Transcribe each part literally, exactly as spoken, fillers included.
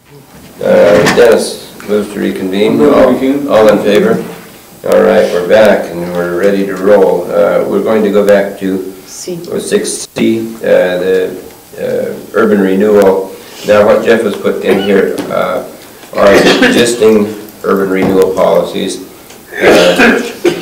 Uh, Dennis moves to reconvene. All, all in favor? All right, we're back and we're ready to roll. Uh, we're going to go back to six C, uh, the uh, urban renewal. Now what Jeff has put in here uh, are existing urban renewal policies. Uh,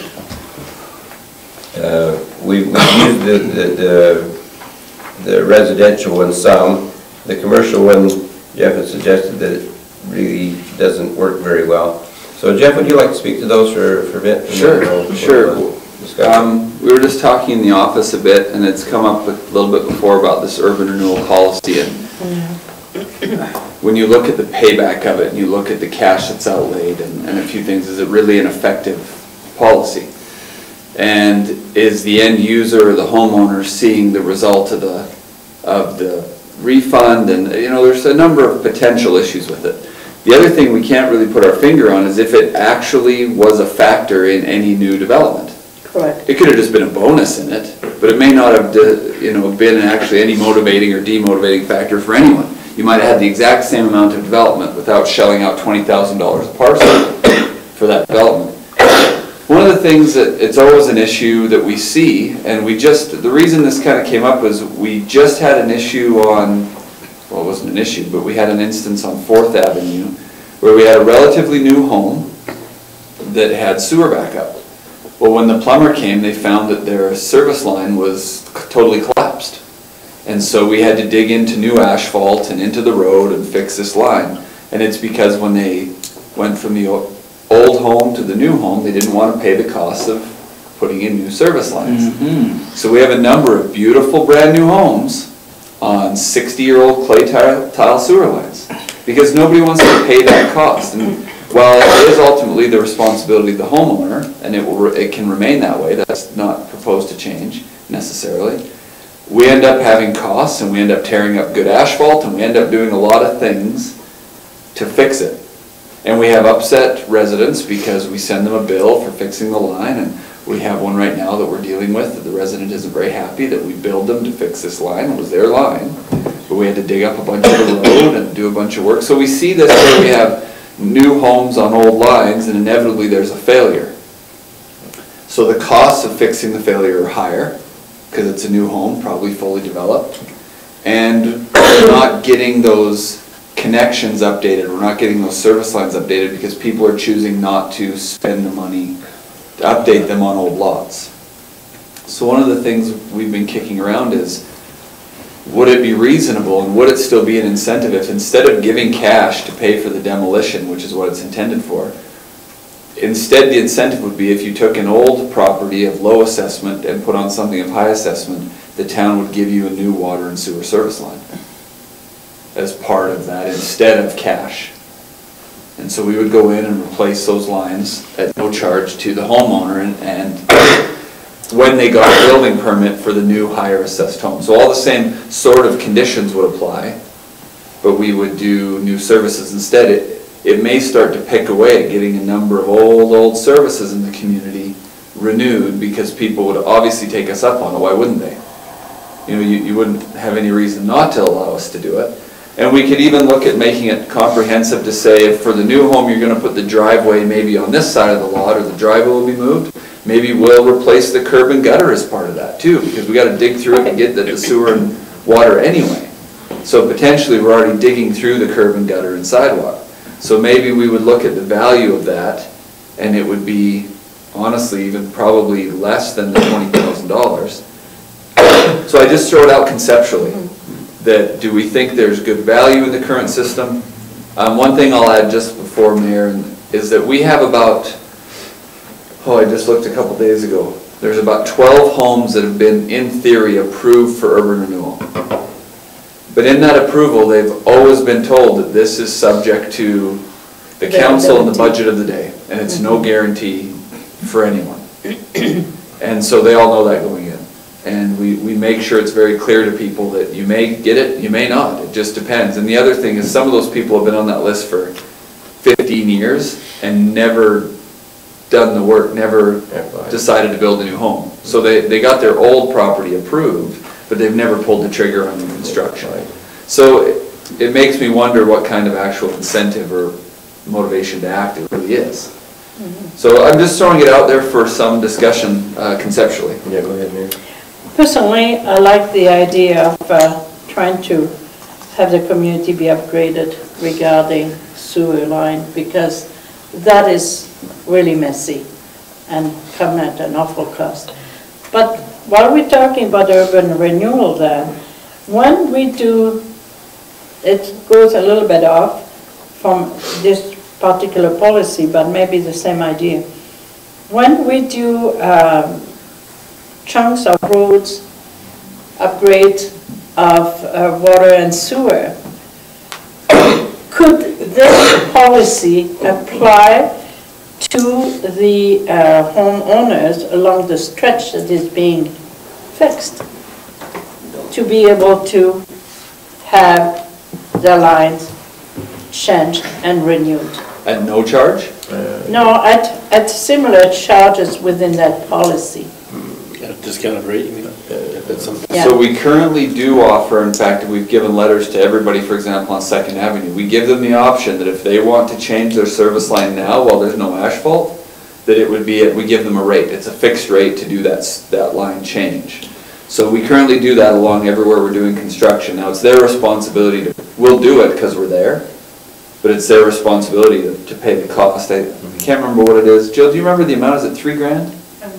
uh, we've, we've used the, the, the, the residential one some. The commercial one, Jeff has suggested that it really doesn't work very well. So Jeff, would you like to speak to those for, for a bit? Sure, we'll, sure. We'll um, we were just talking in the office a bit, and it's come up a little bit before about this urban renewal policy. And when you look at the payback of it, and you look at the cash that's outlaid, and, and a few things, is it really an effective policy? And is the end user or the homeowner seeing the result of the of the refund? And you know, there's a number of potential issues with it. The other thing we can't really put our finger on is if it actually was a factor in any new development. Correct. It could have just been a bonus in it, but it may not have you know, been actually any motivating or demotivating factor for anyone. You might have had the exact same amount of development without shelling out twenty thousand dollars a parcel for that development. One of the things that it's always an issue that we see, and we just, the reason this kind of came up was we just had an issue on, well, it wasn't an issue, but we had an instance on fourth Avenue where we had a relatively new home that had sewer backup. Well, when the plumber came, they found that their service line was totally collapsed. And so we had to dig into new asphalt and into the road and fix this line. And it's because when they went from the old home to the new home, they didn't want to pay the cost of putting in new service lines. Mm-hmm. So we have a number of beautiful brand new homes on sixty year old clay tile, tile sewer lines because nobody wants to pay that cost. And while it is ultimately the responsibility of the homeowner, and it will it can remain that way, that's not proposed to change necessarily, we end up having costs and we end up tearing up good asphalt and we end up doing a lot of things to fix it. And we have upset residents because we send them a bill for fixing the line, and we have one right now that we're dealing with that the resident isn't very happy that we billed them to fix this line. It was their line, but we had to dig up a bunch of the road and do a bunch of work. So we see this where we have new homes on old lines and inevitably there's a failure. So the costs of fixing the failure are higher because it's a new home, probably fully developed, and we're not getting those connections updated, we're not getting those service lines updated because people are choosing not to spend the money to update them on old lots. So one of the things we've been kicking around is, would it be reasonable and would it still be an incentive if instead of giving cash to pay for the demolition, which is what it's intended for, instead the incentive would be if you took an old property of low assessment and put on something of high assessment, the town would give you a new water and sewer service line as part of that instead of cash. And so we would go in and replace those lines at no charge to the homeowner and, and when they got a building permit for the new higher assessed home. So all the same sort of conditions would apply, but we would do new services instead. It, it may start to pick away at getting a number of old, old services in the community renewed because people would obviously take us up on it. Why wouldn't they? You know, you, you wouldn't have any reason not to allow us to do it. And we could even look at making it comprehensive to say if for the new home you're going to put the driveway maybe on this side of the lot or the driveway will be moved, maybe we'll replace the curb and gutter as part of that too because we got to dig through it and get the, the sewer and water anyway. So potentially we're already digging through the curb and gutter and sidewalk. So maybe we would look at the value of that and it would be honestly even probably less than the twenty thousand dollars. So I just throw it out conceptually. That do we think there's good value in the current system? Um, one thing I'll add just before, Mayor, is that we have about, oh, I just looked a couple days ago, there's about twelve homes that have been, in theory, approved for urban renewal. But in that approval, they've always been told that this is subject to the council and the budget of the day, and it's no guarantee for anyone. And so they all know that going in. And we, we make sure it's very clear to people that you may get it, you may not. It just depends. And the other thing is some of those people have been on that list for fifteen years and never done the work, never decided to build a new home. So they, they got their old property approved, but they've never pulled the trigger on the construction. So it makes me wonder what kind of actual incentive or motivation to act it really is. Mm-hmm. So I'm just throwing it out there for some discussion uh, conceptually. Yeah, go ahead, Mayor. Personally, I like the idea of uh, trying to have the community be upgraded regarding sewer line, because that is really messy and come at an awful cost. But while we're talking about urban renewal then, when we do, it goes a little bit off from this particular policy, but maybe the same idea. When we do um, chunks of roads, upgrade of uh, water and sewer, could this policy apply to the uh, homeowners along the stretch that is being fixed, to be able to have the lines changed and renewed? At no charge? Uh, No, at, at similar charges within that policy. At a discounted rate, you mean? If it's something. Yeah. So we currently do offer, in fact, we've given letters to everybody, for example, on Second Avenue. We give them the option that if they want to change their service line now while there's no asphalt, that it would be, we give them a rate. It's a fixed rate to do that, that line change. So we currently do that along everywhere we're doing construction. Now, it's their responsibility to, we'll do it because we're there, but it's their responsibility to, to pay the cost. I, I can't remember what it is. Jill, do you remember the amount? Is it three grand?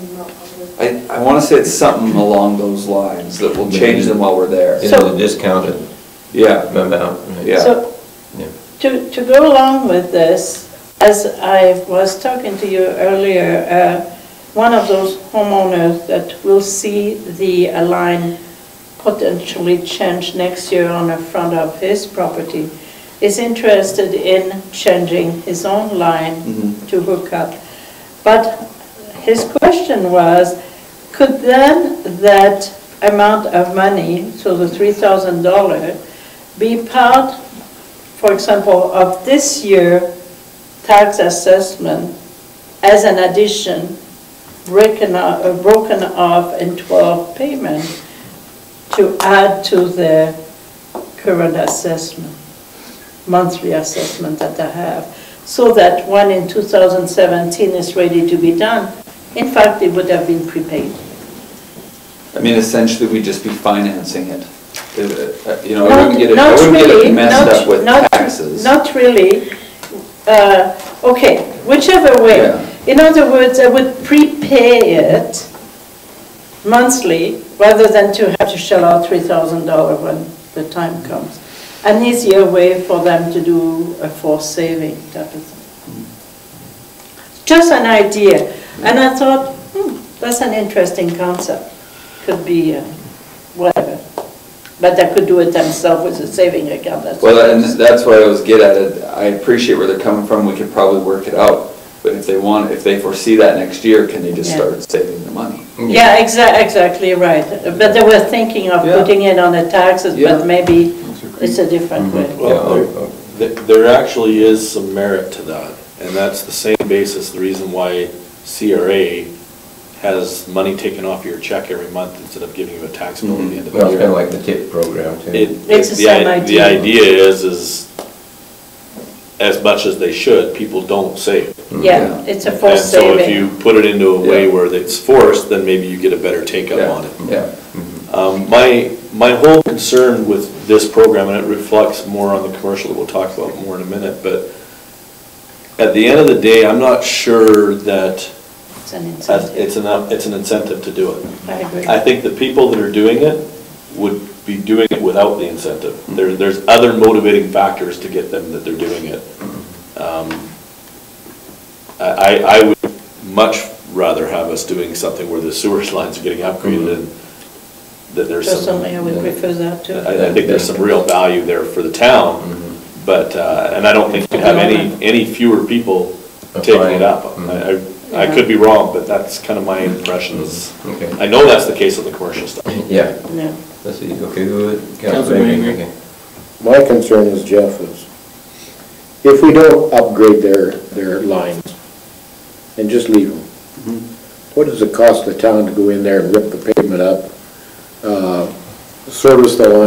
I, I want to say it's something along those lines that will change them while we're there. Is it a discounted Yeah. amount? Right? Yeah. So, Yeah. to, to go along with this, as I was talking to you earlier, uh, one of those homeowners that will see the uh, line potentially change next year on the front of his property is interested in changing his own line Mm-hmm. to hook up. But his question was, could then that amount of money, so the three thousand dollars, be part, for example, of this year tax assessment as an addition, broken off, uh, broken off in twelve payments to add to the current assessment, monthly assessment that I have, so that when in two thousand seventeen is ready to be done, in fact, it would have been prepaid. I mean, essentially, we'd just be financing it. Uh, You know, I Not- wouldn't get it, I not wouldn't get really, it messed not- up with not- taxes. Not really. Uh, Okay, whichever way. Yeah. In other words, I would prepay it monthly rather than to have to shell out three thousand dollars when the time comes. An easier way for them to do a forced saving type of thing. Just an idea. And I thought, hmm, that's an interesting concept. Could be uh, whatever. But they could do it themselves with a saving account. That's Well, and that's what I was getting at. It. I appreciate where they're coming from. We could probably work it out. But if they want, if they foresee that next year, can they just Yeah. start saving the money? Yeah, exa exactly right. But they were thinking of Yeah. putting it on the taxes, Yeah. but maybe it's a different way. Well, there, there actually is some merit to that, and that's the same basis, the reason why C R A has money taken off your check every month instead of giving you a tax bill at the end of the Well, it's year. kind of like the tip program too. It, It's it- the the, same i- the idea. idea is, is as much as they should, people don't save. Yeah, it's a And forced so if saving. you put it into a way Yeah. where it's forced, then maybe you get a better take-up Yeah. on it. Yeah. Um, my, my whole concern with this program, and it reflects more on the commercial that we'll talk about more in a minute, but at the end of the day, I'm not sure that It's an as- incentive. it's enough, it's an incentive to do it. I agree. I think the people that are doing it would be doing it without the incentive. There, there's other motivating factors to get them that they're doing it. Um, I, I would much rather have us doing something where the sewer lines are getting upgraded and that there's some. Personally, I would prefer that too. I, I think there's some real value there for the town, but, uh, and I don't think you have any, any fewer people taking it up. I, I- I could be wrong, but that's kind of my impression is, Okay. I know that's the case on the commercial stuff. Yeah. Yeah. Let's see, okay, who, Councillor Councillor Bengry. Okay. My concern is, Jeff, is if we don't upgrade their, their lines and just leave them, what does it cost the town to go in there and rip the pavement up, uh, service the line,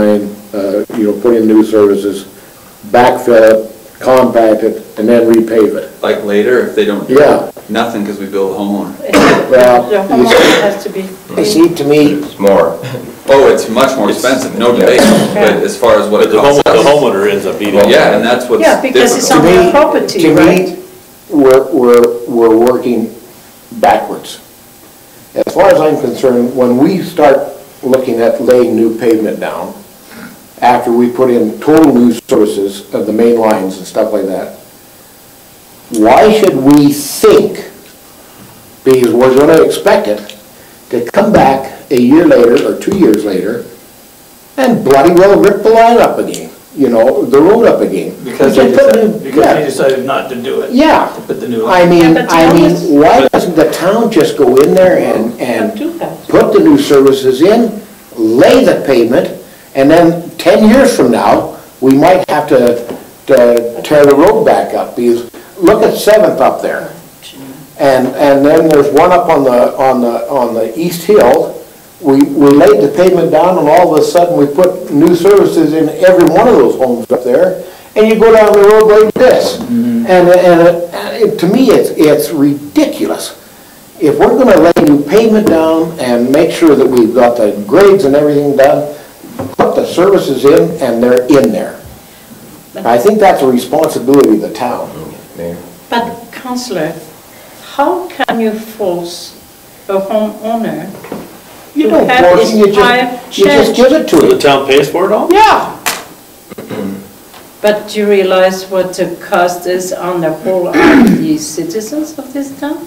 uh, you know, put in new services, backfill it, compact it, and then repave it. Like later, if they don't do Yeah. nothing because we build a homeowner. Well, The you homeowner has to be. You see, to me, It's more. Oh, it's much more expensive, no debate, but as far as what But it the home, costs the us. homeowner ends up beating. Yeah, and that's what's Yeah, because it's difficult. on to their me, property, to right? me, we're, we're, we're working backwards. As far as I'm concerned, when we start looking at laying new pavement down, after we put in total new services of the main lines and stuff like that, why should we think, because we're gonna expect it, to come back a year later or two years later and bloody well rip the line up again, you know, the road up again? Because We they can put decided, new- because yeah. they decided not to do it. Yeah. To put the new. I mean, Yeah, but I mean, towns- why doesn't the town just go in there and, Don't do and that. put the new services in, lay the pavement, and then ten years from now, we might have to, to tear the road back up, because look at Seventh up there. And, and then there's one up on the, on the, on the East Hill. We, we laid the pavement down, and all of a sudden, we put new services in every one of those homes up there, and you go down the road like this. And, and it- and it, to me, it's, it's ridiculous. If we're gonna lay new pavement down and make sure that we've got the grades and everything done, put the services in, and they're in there. I think that's a responsibility of the town. Mayor? But councillor, how can you force a homeowner You to don't have force his him, you pipe just, you just changed? give it So to the him. town pays for it all? Yeah. But do you realize what the cost is on the whole of the citizens of this town?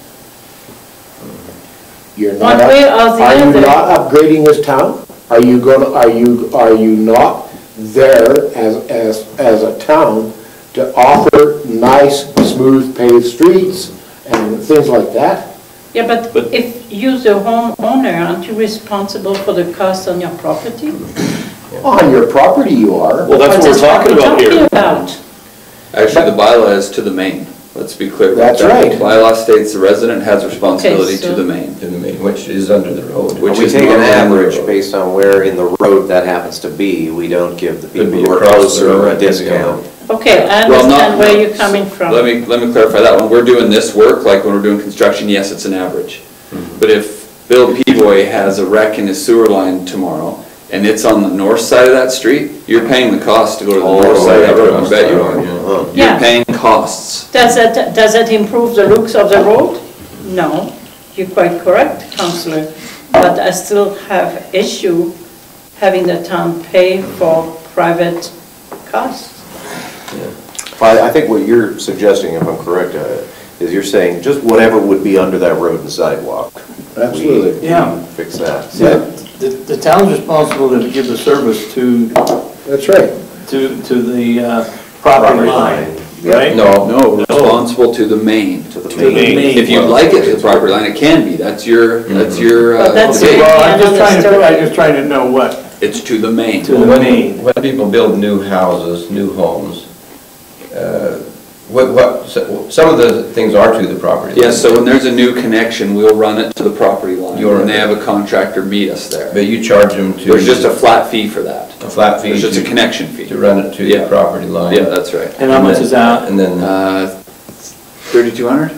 You're One not, way or up- the are you other. not upgrading this town? Are you gonna, are you, are you not there as, as, as a town to offer nice, smooth paved streets and things like that? Yeah, but But- if you're the homeowner, aren't you responsible for the cost on your property? On your property you are. Well, that's what we're talking about What here. are talking about? Actually, the bylaw is to the main, let's be clear about That's that. right. The bylaw states the resident has responsibility so- to the main. In the main, which is under the road. Which We is take an normally in the average road. based on where in the road that happens to be. We don't give the Could people be who are across the closer road, a could be discount. Okay, I Well, not- understand where you're coming from. Let me, let me clarify that. When we're doing this work, like when we're doing construction, yes, it's an average. But if Bill Peavoy has a wreck in his sewer line tomorrow, and it's on the north side of that street, you're paying the cost to go to the Oh, north side of that road, I across bet the you road, are. yeah. Huh. You're Yeah. paying costs. Does it, does it improve the looks of the road? No, you're quite correct, councillor. But I still have issue having the town pay for private costs. Well, I think what you're suggesting, if I'm correct, uh, is you're saying just whatever would be under that road and sidewalk. we- Absolutely. we Yeah. Fix that. See, the, the town's responsible to give the service to, That's right. to, to the uh, property Property line, line. right? No, No, responsible to the main. To the To the main. main. If you'd like it to the property line, it can be. That's your, that's your, But uh, that's debate. Well, I'm just Another trying to, story. I'm just trying to know what, It's to the main. to the when, main. when people build new houses, new homes, uh, what, what, so- some of the things are to the property line. Yes, so when there's a new connection, we'll run it to the property line, You're- and they have a contractor meet us there. But you charge them to. There's just a flat fee for that. A flat fee. There's just a to- connection fee. To run it to the Yeah. property line. Yeah, that's right. And how much is that? And then, Uh, thirty-two hundred?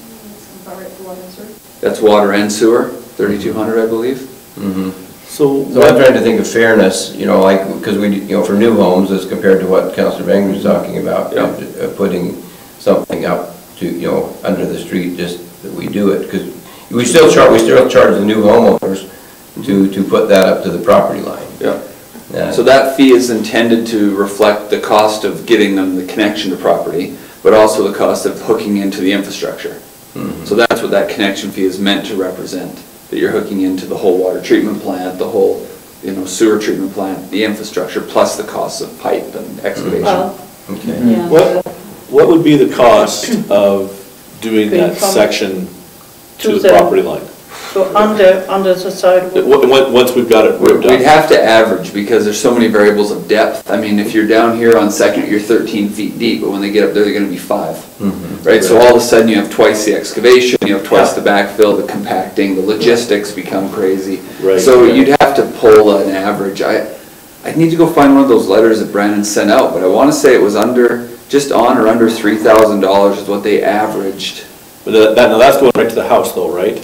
That's water and sewer, thirty-two hundred, I believe. mhm. So So I'm trying to think of fairness, you know, like, because we, you know, for new homes as compared to what Councillor Bengry was talking about, Yeah. uh, putting something up to, you know, under the street, just that we do it, because we still charge, we still charge the new homeowners to, to put that up to the property line. Yeah. Uh, So that fee is intended to reflect the cost of getting them the connection to property, but also the cost of hooking into the infrastructure. mhm. So that's what that connection fee is meant to represent, that you're hooking into the whole water treatment plant, the whole, you know, sewer treatment plant, the infrastructure, plus the costs of pipe and excavation. Well, Okay. yeah. What, what would be the cost of doing Going that from- section to to the the- property line? So under, under the sidewalk. What- what- Once we've got it ripped We'd up? have to average, because there's so many variables of depth. I mean, if you're down here on Second, you're thirteen feet deep, but when they get up there, they're gonna be five. Mhm. Right, so all of a sudden, you have twice the excavation, you have twice the backfill, the compacting, the logistics become crazy. Right. So you'd have to pull an average. I, I need to go find one of those letters that Brandon sent out, but I want to say it was under, just on or under three thousand dollars is what they averaged. But that, that- now that's going right to the house though, right?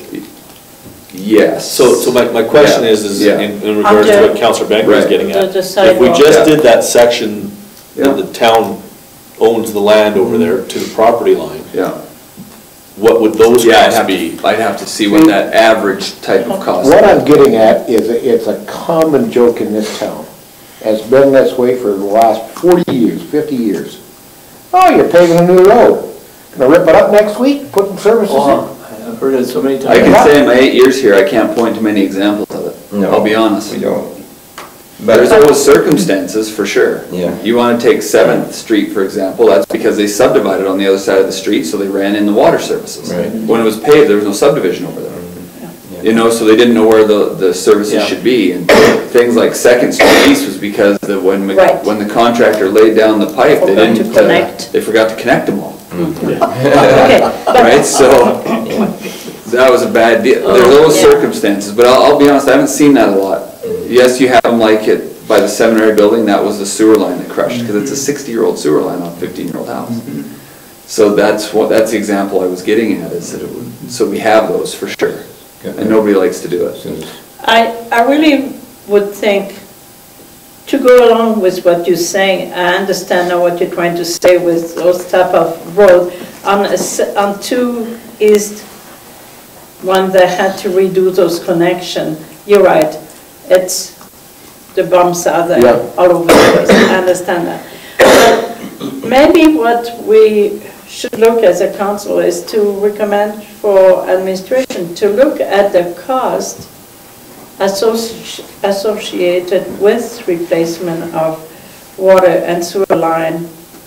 Yes. So, so my, my question Yeah. is, is Yeah. in in regards to what Councillor Bengry is Right. getting The- at. the If we sidewalk. just Yeah. did that section, Yeah. that the town owns the land over there to the property line, Yeah. what would those Yeah, I'd costs have be? to, I'd have to see what that average type of cost. What I'm getting at is, that it's a common joke in this town. It's been this way for the last forty years, fifty years. Oh, you're paving a new road. Gonna rip it up next week, putting services in? Oh, I've heard it so many times. I can say in my eight years here, I can't point to many examples of it. No. I'll be honest. We don't. There's But, always circumstances, for sure. Yeah. You want to take Seventh Street, for example, that's because they subdivided on the other side of the street, so they ran in the water services. Right. When it was paved, there was no subdivision over there. Yeah. You know, so they didn't know where the, the services Yeah. should be. And things like Second Street East was because the, when, we- Right. when the contractor laid down the pipe, they Forgot to didn't, uh, connect. they forgot to connect them all. Okay, but Right, so, that was a bad deal. There's always Yeah. circumstances, but I'll, I'll be honest, I haven't seen that a lot. Yes, you have them like it by the seminary building, that was the sewer line that crushed, because it's a sixty-year-old sewer line on a fifteen-year-old house. So that's what, that's the example I was getting at, is that it would, so we have those for sure, and nobody likes to do it. I, I really would think, to go along with what you're saying, I understand now what you're trying to say with those type of road. On, a s- on two east, one that had to redo those connection, you're right, it's, the bumps are there Yeah. all over the place, I understand that. But maybe what we should look as a council is to recommend for administration to look at the cost associ- associated with replacement of water and sewer line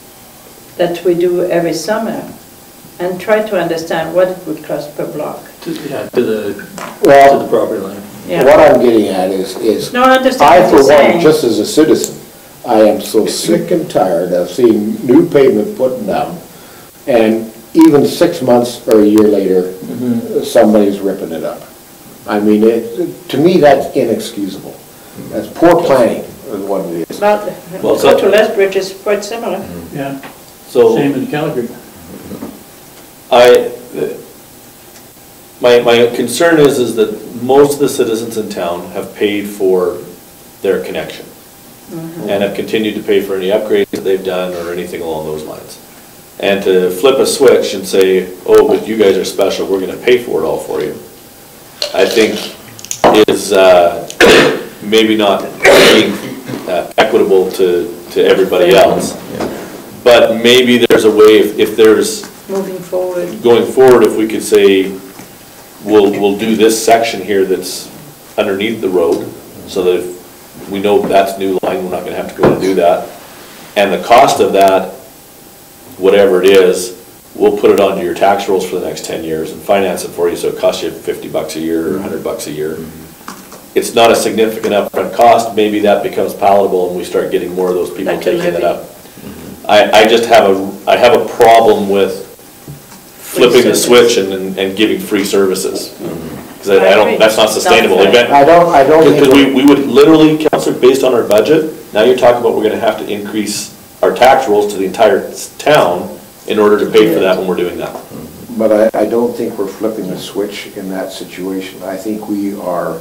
that we do every summer, and try to understand what it would cost per block. To, yeah, to the, to Well, the property line. Yeah. what I'm getting at is, is No, I understand I, what for you're one, saying. just as a citizen, I am so sick and tired of seeing new pavement put down, and even six months or a year later, somebody's ripping it up. I mean, it, to me, that's inexcusable. That's poor planning, is what it is. But, Well, go so- to Lethbridge is quite similar. Yeah, So, same in Calgary. I, my, my concern is, is that most of the citizens in town have paid for their connection, and have continued to pay for any upgrades that they've done or anything along those lines. And to flip a switch and say, oh, but you guys are special, we're gonna pay for it all for you, I think is uh, maybe not being uh, equitable to, to everybody else. But maybe there's a way, if, if there's, Moving forward. going forward, if we could say, we'll, we'll do this section here that's underneath the road, so that if we know that's new line, we're not gonna have to go and do that. And the cost of that, whatever it is, we'll put it onto your tax rolls for the next ten years and finance it for you, so it costs you fifty bucks a year or a hundred bucks a year. It's not a significant upfront cost, maybe that becomes palatable and we start getting more of those people Like a taking it levy. up. I, I just have a, I have a problem with flipping the switch and, and and giving free services. Because I I don't, that's not sustainable. Not fair. I don't, I don't think. Because we, we would literally, Councillor, based on our budget, now you're talking about we're gonna have to increase our tax rolls to the entire town in order to pay for that when we're doing that. But I, I don't think we're flipping the switch in that situation. I think we are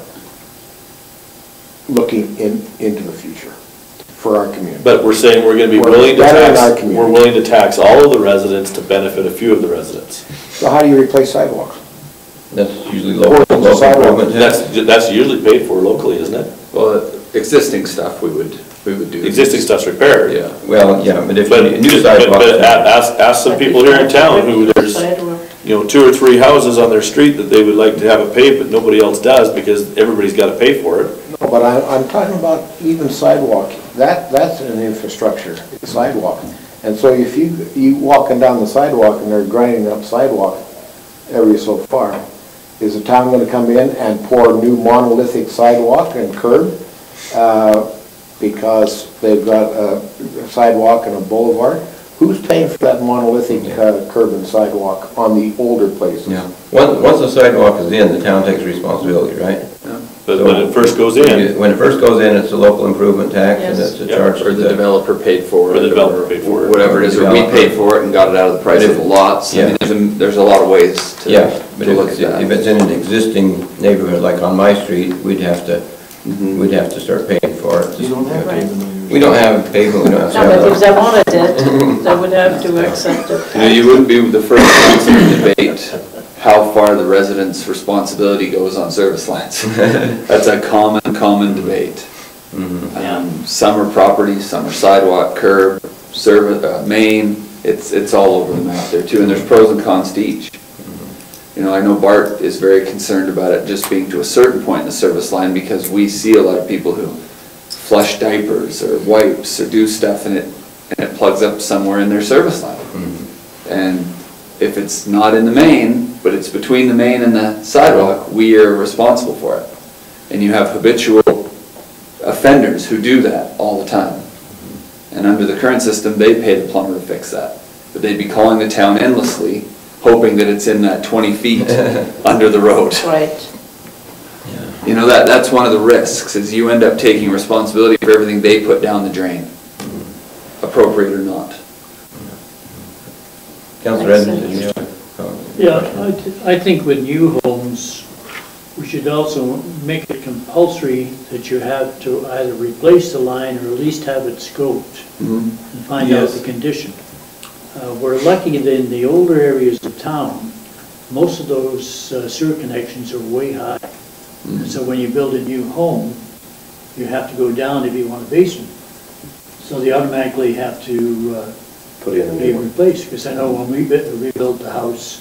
looking in, into the future for our community. But we're saying we're gonna be We're willing to bettering our tax, community. we're willing to tax all of the residents to benefit a few of the residents. So how do you replace sidewalks? That's usually local, Or local sidewalk. improvement. That's, that's usually paid for locally, isn't it? Well, existing stuff we would, we would do. Existing stuff's repaired. Yeah. Well, yeah, but if But, you, new but, sidewalks. but a- ask, ask some people here in town who there's, Sidewalk. you know, two or three houses on their street that they would like to have it paved, but nobody else does because everybody's gotta pay for it. No, but I, I'm talking about even sidewalk. That, that's an infrastructure, sidewalk. And so if you, you walking down the sidewalk and they're grinding up sidewalk every so far, is the town gonna come in and pour new monolithic sidewalk and curb? uh, Because they've got a sidewalk and a boulevard? Who's paying for that monolithic uh, curb and sidewalk on the older places? Yeah, once, once the sidewalk is in, the town takes responsibility, right? But when it first goes in. When it first goes in, it's a local improvement tax, and Yes. it's a Yeah. charge. Or to the developer paid for it. Or the developer paid for it. Whatever it is, or we paid for it and got it out of the price But of if- the lots. I yeah. mean, there's a, there's a lot of ways to, Yeah, but to if look it's, at if that. it's in an existing neighborhood, like on my street, we'd have to, Mhm. we'd have to start paying for it. You don't have to Right. even know We don't have pavement, we don't have No, but if sidewalks. they wanted it, they would have to accept it. You know, you wouldn't be the first person to debate how far the resident's responsibility goes on service lines. That's a common, common debate. Um, Some are property, some are sidewalk, curb, service, uh, main, it's, it's all over the map there too, and there's pros and cons to each. You know, I know Bart is very concerned about it just being to a certain point in the service line, because we see a lot of people who flush diapers or wipes or do stuff, and it, and it plugs up somewhere in their service line. And if it's not in the main, but it's between the main and the sidewalk, we are responsible for it. And you have habitual offenders who do that all the time. And under the current system, they pay the plumber to fix that. But they'd be calling the town endlessly, hoping that it's in that twenty feet under the road. Right. You know, that, that's one of the risks, is you end up taking responsibility for everything they put down the drain, appropriate or not. Councillor Edmonds, did you have a comment? Yeah, I, th- I think with new homes, we should also make it compulsory that you have to either replace the line or at least have it scoped and find out Yes. the condition. Uh, we're lucky that in the older areas of town, most of those uh, sewer connections are way high. And so when you build a new home, you have to go down if you want a basement. So they automatically have to uh, Put in a be new one. replaced, because I know when we bu- rebuilt the house,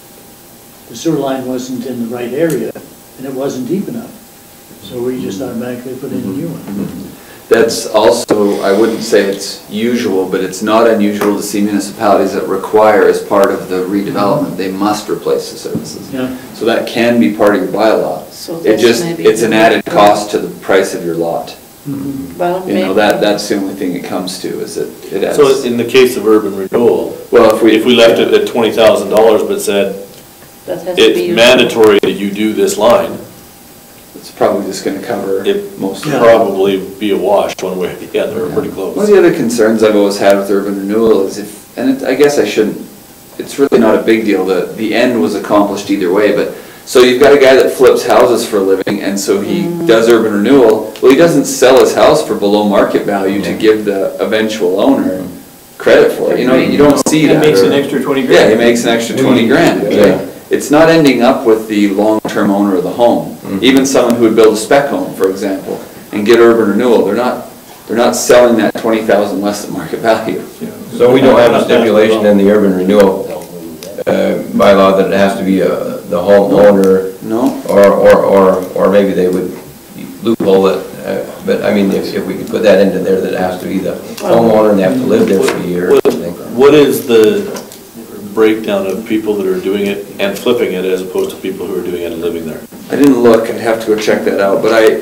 the sewer line wasn't in the right area, and it wasn't deep enough. So we just automatically put in a new one. That's also, I wouldn't say it's usual, but it's not unusual to see municipalities that require, as part of the redevelopment, they must replace the services. Yeah. So that can be part of your bylaw. So It that's just, maybe it's an the- added cost to the price of your lot. Well, You know, maybe. that, that's the only thing it comes to, is that it adds. So in the case of urban renewal, Well, if we. if we left it at twenty thousand dollars but said That has to be it's used. mandatory that you do this line, It's probably just gonna cover it'd most of it. probably be a wash one way, yeah, they're pretty close. One of the other concerns I've always had with urban renewal is if, and it, I guess I shouldn't, it's really not a big deal, the, the end was accomplished either way, but, so you've got a guy that flips houses for a living, and so he does urban renewal, well, he doesn't sell his house for below market value to give the eventual owner credit for it, you know, you don't see that. It makes or- an extra twenty Yeah, grand. he makes an extra twenty grand, okay? It's not ending up with the long-term owner of the home. Even someone who would build a spec home, for example, and get urban renewal, they're not, they're not selling that twenty thousand less than market value. So we don't have a stipulation in the urban renewal uh, bylaw that it has to be uh, the homeowner, No? or, or, or, or maybe they would loophole it, uh, but I mean, if, if we could put that into there, that it has to be the homeowner and they have to live there for a year or What- something. What is the breakdown of people that are doing it and flipping it as opposed to people who are doing it and living there? I didn't look, I'd have to go check that out, but I,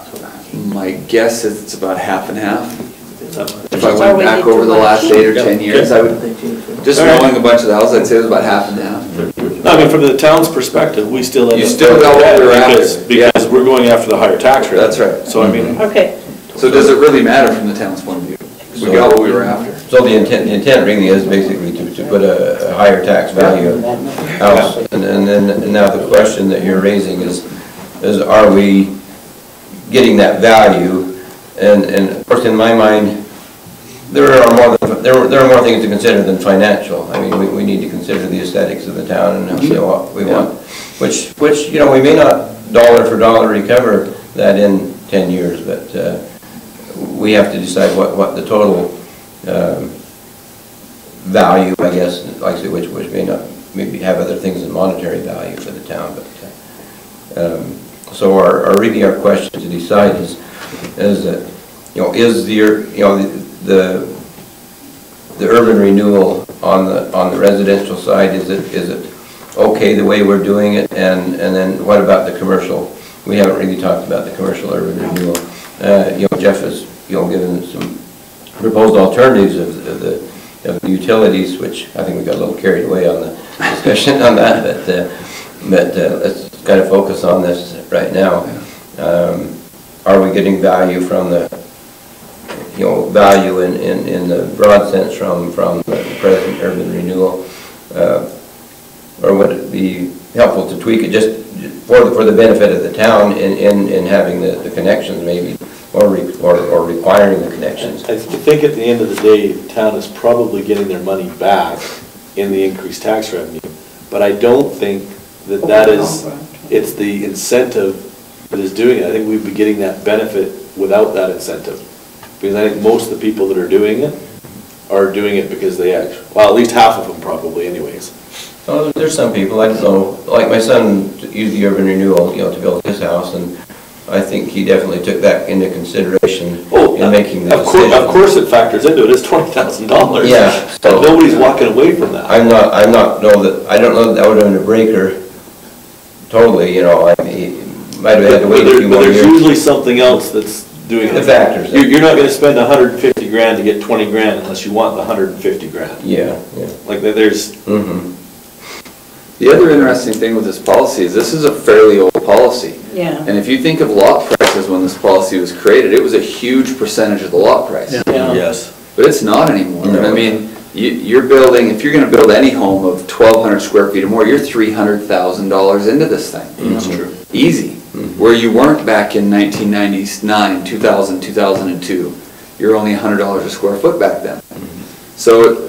my guess is it's about half and half. If I went back over the last eight or ten years, I would, just knowing a bunch of the houses, I'd say it was about half and half. I mean, from the town's perspective, we still end You up. still got what we were because- after, yeah. Because we're going after the higher tax rate. That's right. So I mean, Okay, So does it really matter from the town's point of view? We got what we were after. So the intent, the intent really is basically to, to put a a higher tax value house. And and then, and now the question that you're raising is, is are we getting that value? And, and of course, in my mind, there are more, than- there are, there are more things to consider than financial. I mean, we, we need to consider the aesthetics of the town and you know, what we want. Which, which, you know, we may not dollar for dollar recover that in ten years, but uh, we have to decide what, what the total um, value, I guess, like I say, which, which may not, maybe have other things than monetary value for the town, but, uh, um, so our, our, really our question to decide is, is that, you know, is the, you know, the, the urban renewal on the, on the residential side, is it, is it okay the way we're doing it, and, and then what about the commercial? We haven't really talked about the commercial urban renewal. Uh, you know, Jeff has, you know, given some proposed alternatives of, of the of the utilities, which I think we got a little carried away on the discussion on that, but uh, but uh, let's kind of focus on this right now. Um, Are we getting value from the, you know, value in, in, in the broad sense from, from the present urban renewal? Uh, Or would it be helpful to tweak it just for the, for the benefit of the town in, in, in having the, the connections maybe, or, re, or, or requiring the connections? I think at the end of the day, the town is probably getting their money back in the increased tax revenue. But I don't think that that is, it's the incentive that is doing it. I think we'd be getting that benefit without that incentive. Because I think most of the people that are doing it are doing it because they actually, well, at least half of them probably anyways. Oh, there's some people, like, so, like my son used the urban renewal, you know, to build his house, and I think he definitely took that into consideration Oh, in making the of course, decision. of course it factors into it, it's twenty thousand dollars. Yeah. So nobody's walking away from that. I'm not, I'm not, know that, I don't know that that would have been a breaker totally, you know, I mean, he might have had to wait a few But more there's years. usually something else that's doing it. The factors. You're, you're not gonna spend a hundred and fifty grand to get twenty grand unless you want the hundred and fifty grand. Yeah, yeah. Like, there's, Mm-hmm. The other interesting thing with this policy is this is a fairly old policy. Yeah. And if you think of lot prices when this policy was created, it was a huge percentage of the lot price. Yeah. yes. But it's not anymore. No. I mean, you, you're building, if you're gonna build any home of twelve hundred square feet or more, you're three hundred thousand dollars into this thing. That's true. Easy. Where you weren't back in nineteen ninety-nine, two thousand, two thousand two. You're only one hundred dollars a square foot back then. So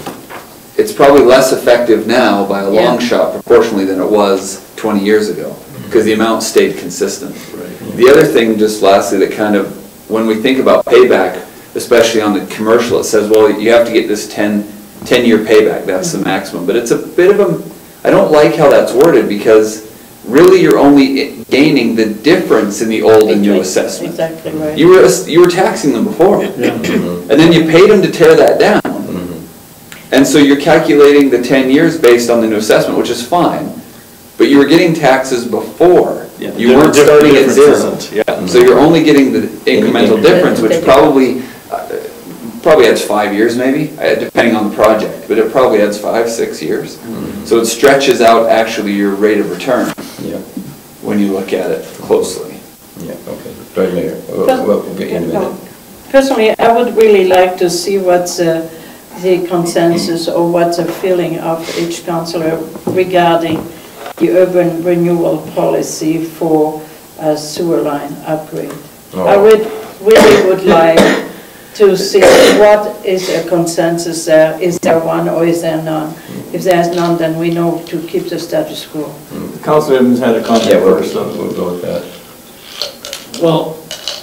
it's probably less effective now by a long Yeah. shot proportionally than it was twenty years ago, because the amount stayed consistent. Right. The other thing, just lastly, that kind of, when we think about payback, especially on the commercial, it says, well, you have to get this ten, ten-year payback, that's the maximum. But it's a bit of a, I don't like how that's worded, because really you're only gaining the difference in the old and new assessment. Exactly right. You were, you were taxing them before, and then you paid them to tear that down. And so you're calculating the ten years based on the new assessment, which is fine, but you were getting taxes before. Yeah, You the weren't diff- starting at difference zero. isn't, yeah. So you're only getting the incremental difference, which probably, uh, probably adds five years maybe, uh, depending on the project, but it probably adds five, six years. So it stretches out actually your rate of return Yeah, when you look at it closely. yeah, okay. Go ahead, Mayor. We'll, we'll we'll get you in a minute. Personally, I would really like to see what's uh, the consensus or what's the feeling of each councillor regarding the urban renewal policy for a sewer line upgrade. Oh. I would, really would like to see what is a consensus there. Is there one or is there none? If there's none, then we know to keep the status quo. Councillor Edmonds had a comment Yeah, we'll, first. so- we'll go with that. Well,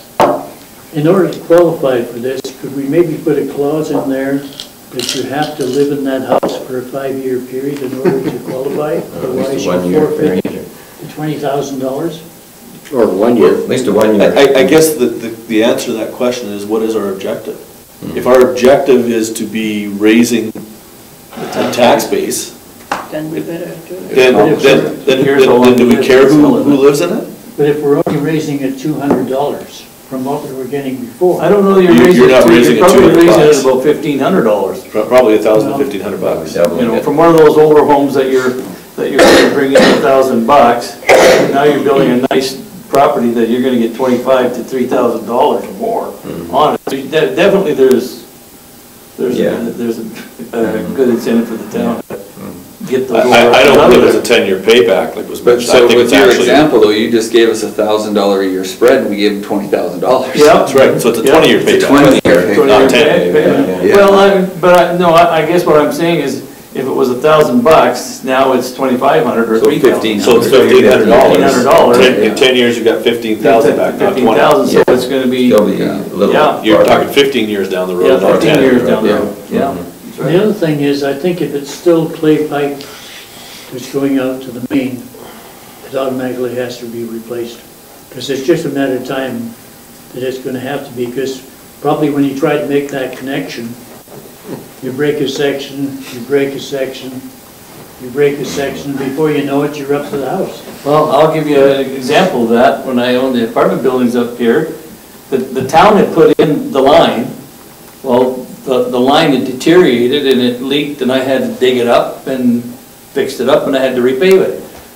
in order to qualify for this, could we maybe put a clause in there that you have to live in that house for a five-year period in order to qualify? Otherwise, you one-year forfeit period. the twenty thousand dollars? Or one year. At least a one-year. I, I guess the, the, the answer to that question is, what is our objective? If our objective is to be raising the tax base, Then we better do it. then, then, then, then, then do we care who, who lives in it? But if we're only raising it two hundred dollars from what we were getting before. I don't know, you're You're- raising, you're not it- raising you're it probably two hundred raising it bucks. at about fifteen hundred dollars. Pro- Probably a thousand, fifteen hundred bucks. Doubling You know, it. from one of those older homes that you're, that you're gonna bring in a thousand bucks, now you're building a nice property that you're gonna get twenty-five to three thousand dollars or more on it. So you de- definitely there's, there's, Yeah. a- there's a uh, good incentive for the town to get the. I, I- I don't believe it's a ten-year payback like was But mentioned. I so think with it's your actually- example though, you just gave us a thousand dollar a year spread and we gave them twenty thousand dollars. Yeah. That's right, so it's a Yeah. twenty-year It's a payback. twenty-year twenty Not year ten. pay- Yeah, pay- yeah. Well, I, but I, no, I, I guess what I'm saying is, if it was a thousand bucks, now it's twenty-five hundred or So three thousand. fifteen. So it's fifteen hundred dollars. fifteen hundred dollars. In ten years, you've got fifteen thousand back, not Fifteen twenty. thousand, so Yeah. it's gonna be, Still be yeah, a little. Yeah. You're farther. talking fifteen years down the road. not fifteen ten. years down the Yeah. road, yeah. That's right. The other thing is, I think if it's still clay pipe that's going out to the main, it automatically has to be replaced. Because it's just a matter of time that it's gonna have to be, because probably when you try to make that connection, you break a section, you break a section, you break a section, and before you know it, you're up to the house. Well, I'll give you an example of that. When I owned the apartment buildings up here, the, the town had put in the line. Well, the, the line had deteriorated and it leaked and I had to dig it up and fixed it up and I had to repave it.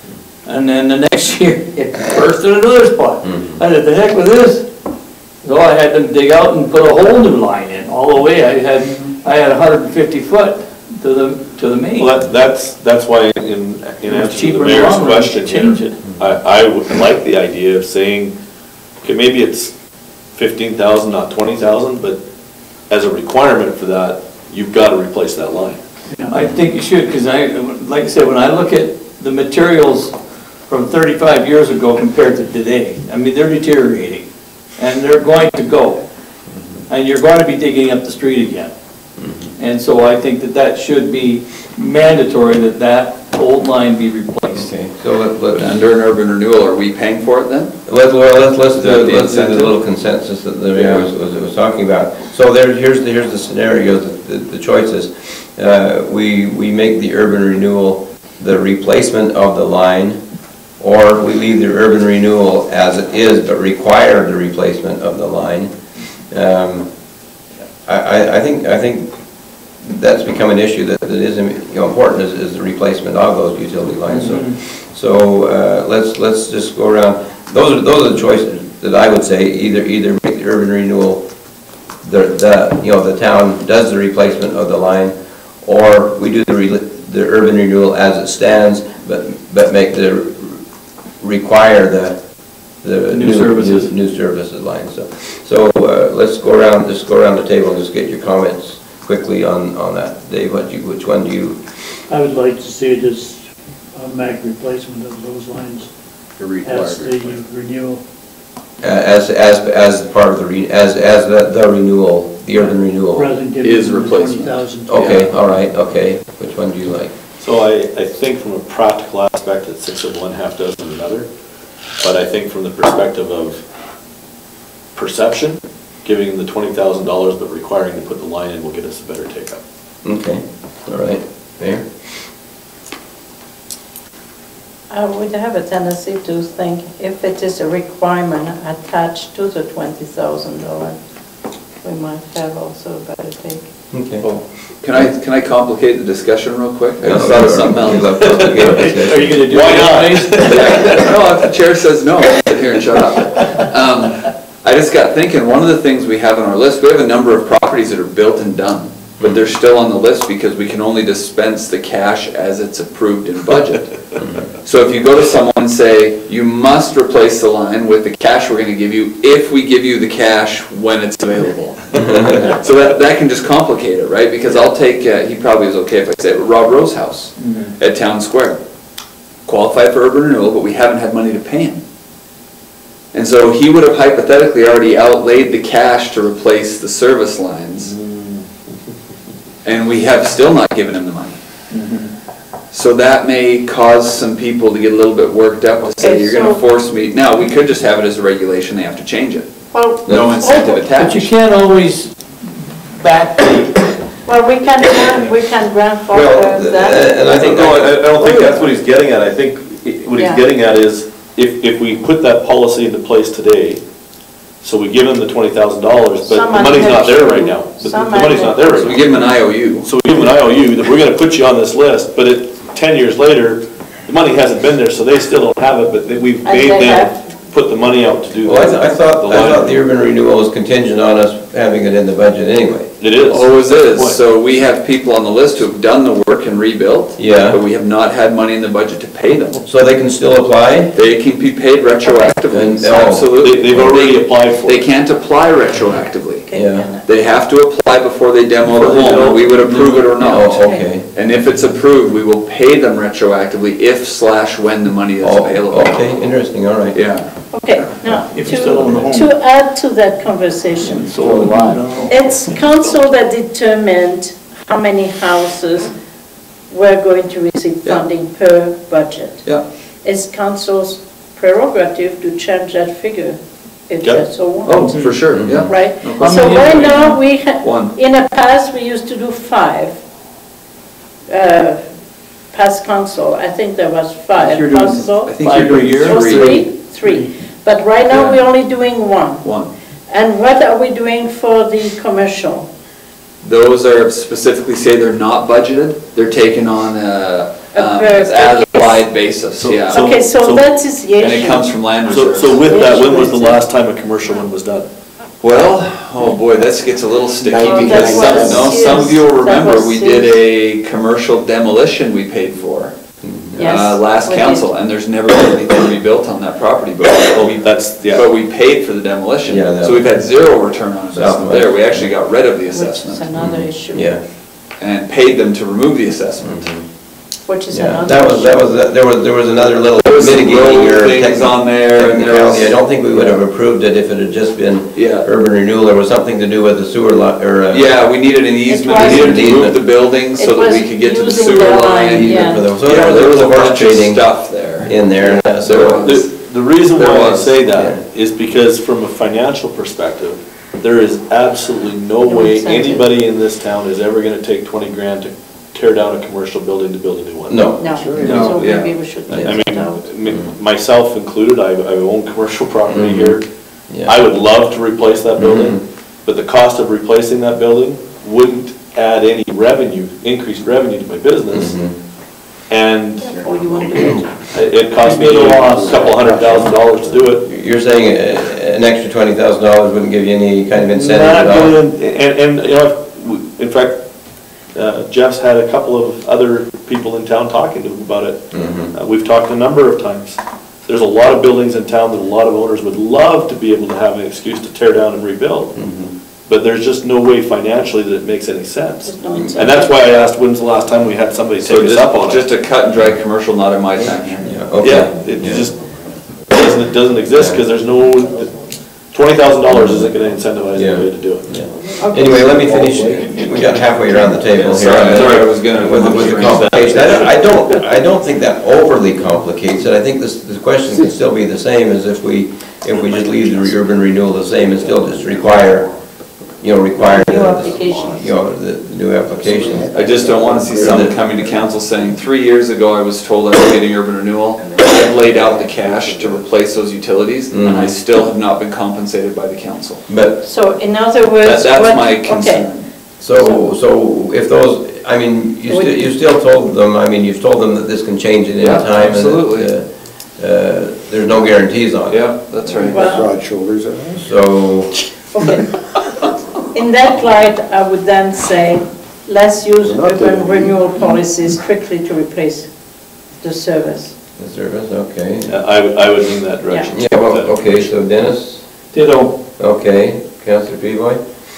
And then the next year, it burst in another spot. I said, the heck with this? So I had to dig out and put a whole new line in, all the way. I had, I had one hundred fifty foot to the, to the main. Well, that, that's, that's why in, in answer to cheaper the in the mayor's long run to question change here, it. I, I would like the idea of saying, okay, maybe it's fifteen thousand, not twenty thousand, but as a requirement for that, you've got to replace that line. I think you should, because I, like I said, when I look at the materials from thirty-five years ago compared to today, I mean, they're deteriorating, and they're going to go. And you're going to be digging up the street again. And so I think that that should be mandatory, that that old line be replaced. Okay, so let, But let, under an urban renewal, are we paying for it then? let, well, let's, let's Is that do, the let's do the incentive? little consensus that the mayor was, was, was talking about. So there, here's the, here's the scenario, the, the, the choices. Uh, we, we make the urban renewal the replacement of the line, or we leave the urban renewal as it is, but require the replacement of the line. Um, I, I, I think, I think that's become an issue that, that is, you know, important is, is the replacement of those utility lines. So, so uh, let's let's just go around. Those are those are the choices that I would say. Either either make the urban renewal, the the you know the town does the replacement of the line, or we do the re, the urban renewal as it stands, but but make the require the the New services. new, new services line. So so uh, let's go around just go around the table and just get your comments quickly on, on that. Dave, what you, which one do you? I would like to see it as a mag replacement of those lines as the renewal. Uh, as, as, as part of the, re, as, as the, the renewal, the urban renewal. Rather than giving Is them replacement. twenty thousand. Okay, all right, okay. Which one do you like? So I, I think from a practical aspect, it's six of one, half dozen of another. But I think from the perspective of perception, giving them the twenty thousand dollars but requiring to put the line in will get us a better take-up. Okay, all right. Mayor? I would have a tendency to think if it is a requirement attached to the twenty thousand dollars, we might have also a better take. Okay. Oh, Can I, can I complicate the discussion real quick? I No, just thought of no, something no, else. no, complicated discussion. Are you gonna do Why it? not? No, if the chair says no, I'll sit here and shut up. Um, I just got thinking, one of the things we have on our list, we have a number of properties that are built and done, but they're still on the list because we can only dispense the cash as it's approved in budget. So if you go to someone and say, you must replace the line with the cash we're gonna give you, if we give you the cash when it's available. So that, that can just complicate it, right? Because I'll take, uh, he probably is okay if I say it, Rob Rowe's house at Town Square. Qualified for urban renewal, but we haven't had money to pay him. And so he would have hypothetically already outlaid the cash to replace the service lines. And we have still not given him the money. So that may cause some people to get a little bit worked up to say, Okay, you're gonna so- force me. Now, we could just have it as a regulation, they have to change it. Well, No incentive But you attached. can't always backdate. well, we can, grant- we can grandfather Well, that. and I think, No, I, I don't think that's what he's getting at. I think what he's Yeah. getting at is, if, if we put that policy into place today, so we give him the twenty thousand dollars, but the Some money's not there right now. manufacturers- The the some money's not there right So we now. give him an I O U. So we give him an I O U, that we're gonna put you on this list, but it, ten years later, the money hasn't been there, so they still don't have it, but they- we've And made they them have- put the money out to do. well, I, th- I thought, the I line. thought the urban renewal was contingent on us having it in the budget anyway. It is. Always That's the is. point. So we have people on the list who have done the work and rebuilt. Yeah. But we have not had money in the budget to pay them. So they can still apply? They can be paid retroactively, And- oh, absolutely. They- they've already applied for They it. can't apply retroactively. Okay, Yeah. can I- They have to apply before they demo the home, and we would approve it or Oh, not. okay. And if it's approved, we will pay them retroactively if slash when the money is Oh, available. okay, interesting, all right. Yeah. Okay, now, If you still own the home. to, to add to that conversation, So a lot. it's council that determined how many houses were going to receive Yeah. funding per budget. Yeah. It's council's prerogative to change that figure if Yeah. they so want. Oh, for sure, yeah. Right? How So many right are we now, we have, One. in the past, we used to do five. Uh, Past council, I think there was five. You're doing- Council, I think Five you're per year? doing or three. three? Three. But right now, Yeah. we're only doing one. One. And what are we doing for the commercial? Those are specifically say they're not budgeted, they're taken on a Um, per- it's as applied basis, So- yeah. so- Okay, so so- that is the issue. And it comes from land So, reserves. so with that, when was the last time a commercial one was done? Well, oh boy, this gets a little sticky Oh, because that some, was no, some of you will serious. That remember, was we did a commercial demolition we paid for. Yes, Uh, last we did. council, and there's never been anything rebuilt on that property, but we, That's, yeah. but we paid for the demolition. Yeah, that- So we've had zero return on investment Southwest. there, we actually got rid of the Which is assessment another issue. Yeah, and paid them to remove the assessment. Which is yeah, another that was, issue. that was, there was, there was another little There was some mitigating road or things technical- on there, and there was- technicality. I don't think we would have approved it if it had just been Yeah. urban renewal. There was something to do with the sewer lot, or. uh, Yeah, we needed an easement, we was- needed to move Easement. the building so It that we was could get to the using sewer the line, line. yeah. For those- So Yeah, there there was a horse bunch of trading stuff there. in there, uh, so. There was. The, the reason There why I was, say that yeah. is because from a financial perspective, there is absolutely no No way incentive. anybody in this town is ever gonna take twenty grand to tear down a commercial building to build a new one. No. No, No, so yeah. maybe we should I take mean, it out. I mean, myself included, I, I own commercial property Mhm. here. Yeah. I would love to replace that building, Mhm. but the cost of replacing that building wouldn't add any revenue, increased revenue to my business. Mhm. And Or you won't do it. it it cost me a couple hundred thousand dollars to do it. You're saying uh, an extra twenty thousand dollars wouldn't give you any kind of incentive Not at all? doing- And, and, you know, in fact, uh, Jeff's had a couple of other people in town talking to him about it. Mhm. Uh, We've talked a number of times. There's a lot of buildings in town that a lot of owners would love to be able to have an excuse to tear down and rebuild. But there's just no way financially that it makes any sense. There's no incentive. And that's why I asked, when's the last time we had somebody So take us up on just, just it? a cut and dry commercial, not in my time. Yeah, okay. Yeah, it just doesn't, it doesn't exist because there's no, twenty thousand dollars isn't gonna incentivize Yeah. anybody to do it. Okay. Anyway, let me finish, we got halfway around the table here. Sorry, sorry, I was gonna- With the, with the complication, I don't, I don't, I don't think that overly complicates it. I think this, the question can still be the same as if we, if we just leave the urban renewal the same and still just require, you know, require. New the- applications. You know, the the new application. I just don't wanna see someone coming to council saying, three years ago, I was told I was getting urban renewal. I laid out the cash to replace those utilities, and I Mhm. still have not been compensated by the council. But, So in other words, That, that's what- my okay. concern. so, so if those, I mean, you still, you still told them, I mean, you've told them that this can change at any Yeah, time. and that, absolutely. uh, uh, There's no guarantees on it. Yeah, that's right. Well- Broad shoulders. So, Okay. In that light, I would then say, let's use We're not urban doing- renewal policies strictly to replace the service. the service, okay. Yeah, I, would- I would lean that direction. Yeah, well, okay, so Dennis, Ditto. okay, Councillor Peavoy?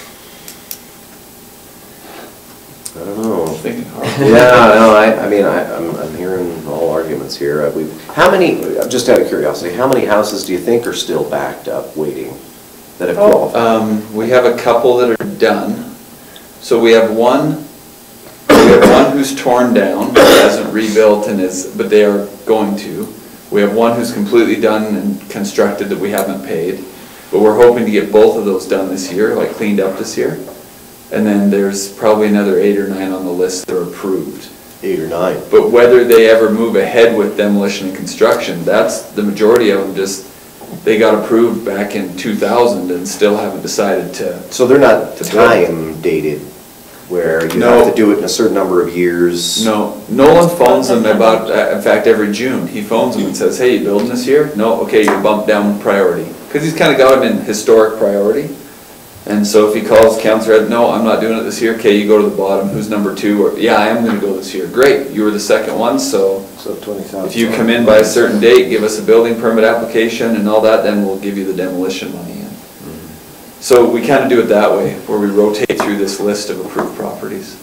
I don't know. Thinking hard. Yeah, no, I, I mean, I, I'm, I'm hearing all arguments here. Uh, We, how many, just out of curiosity, how many houses do you think are still backed up, waiting, that have Oh. qualified? Um, we have a couple that are done. So we have one, we have one who's torn down, hasn't rebuilt and is, but they are going to. We have one who's completely done and constructed that we haven't paid. But we're hoping to get both of those done this year, like cleaned up this year. And then there's probably another eight or nine on the list that are approved. Eight or nine? But whether they ever move ahead with demolition and construction, that's, the majority of them just, they got approved back in two thousand and still haven't decided to. So they're not To build. time dated, where you No. have to do it in a certain number of years? No, Nolan phones them about, uh, in fact, every June, he phones them and says, hey, you building this year? No, okay, you bump down priority. Because he's kind of got them in historic priority. And so if he calls Councillor, no, I'm not doing it this year, okay, you go to the bottom, who's number two? Or, yeah, I am gonna go this year. Great, you were the second one, so So twenty thousand. if you come in by a certain date, give us a building permit application and all that, then we'll give you the demolition money in. So we kind of do it that way, where we rotate through this list of approved properties.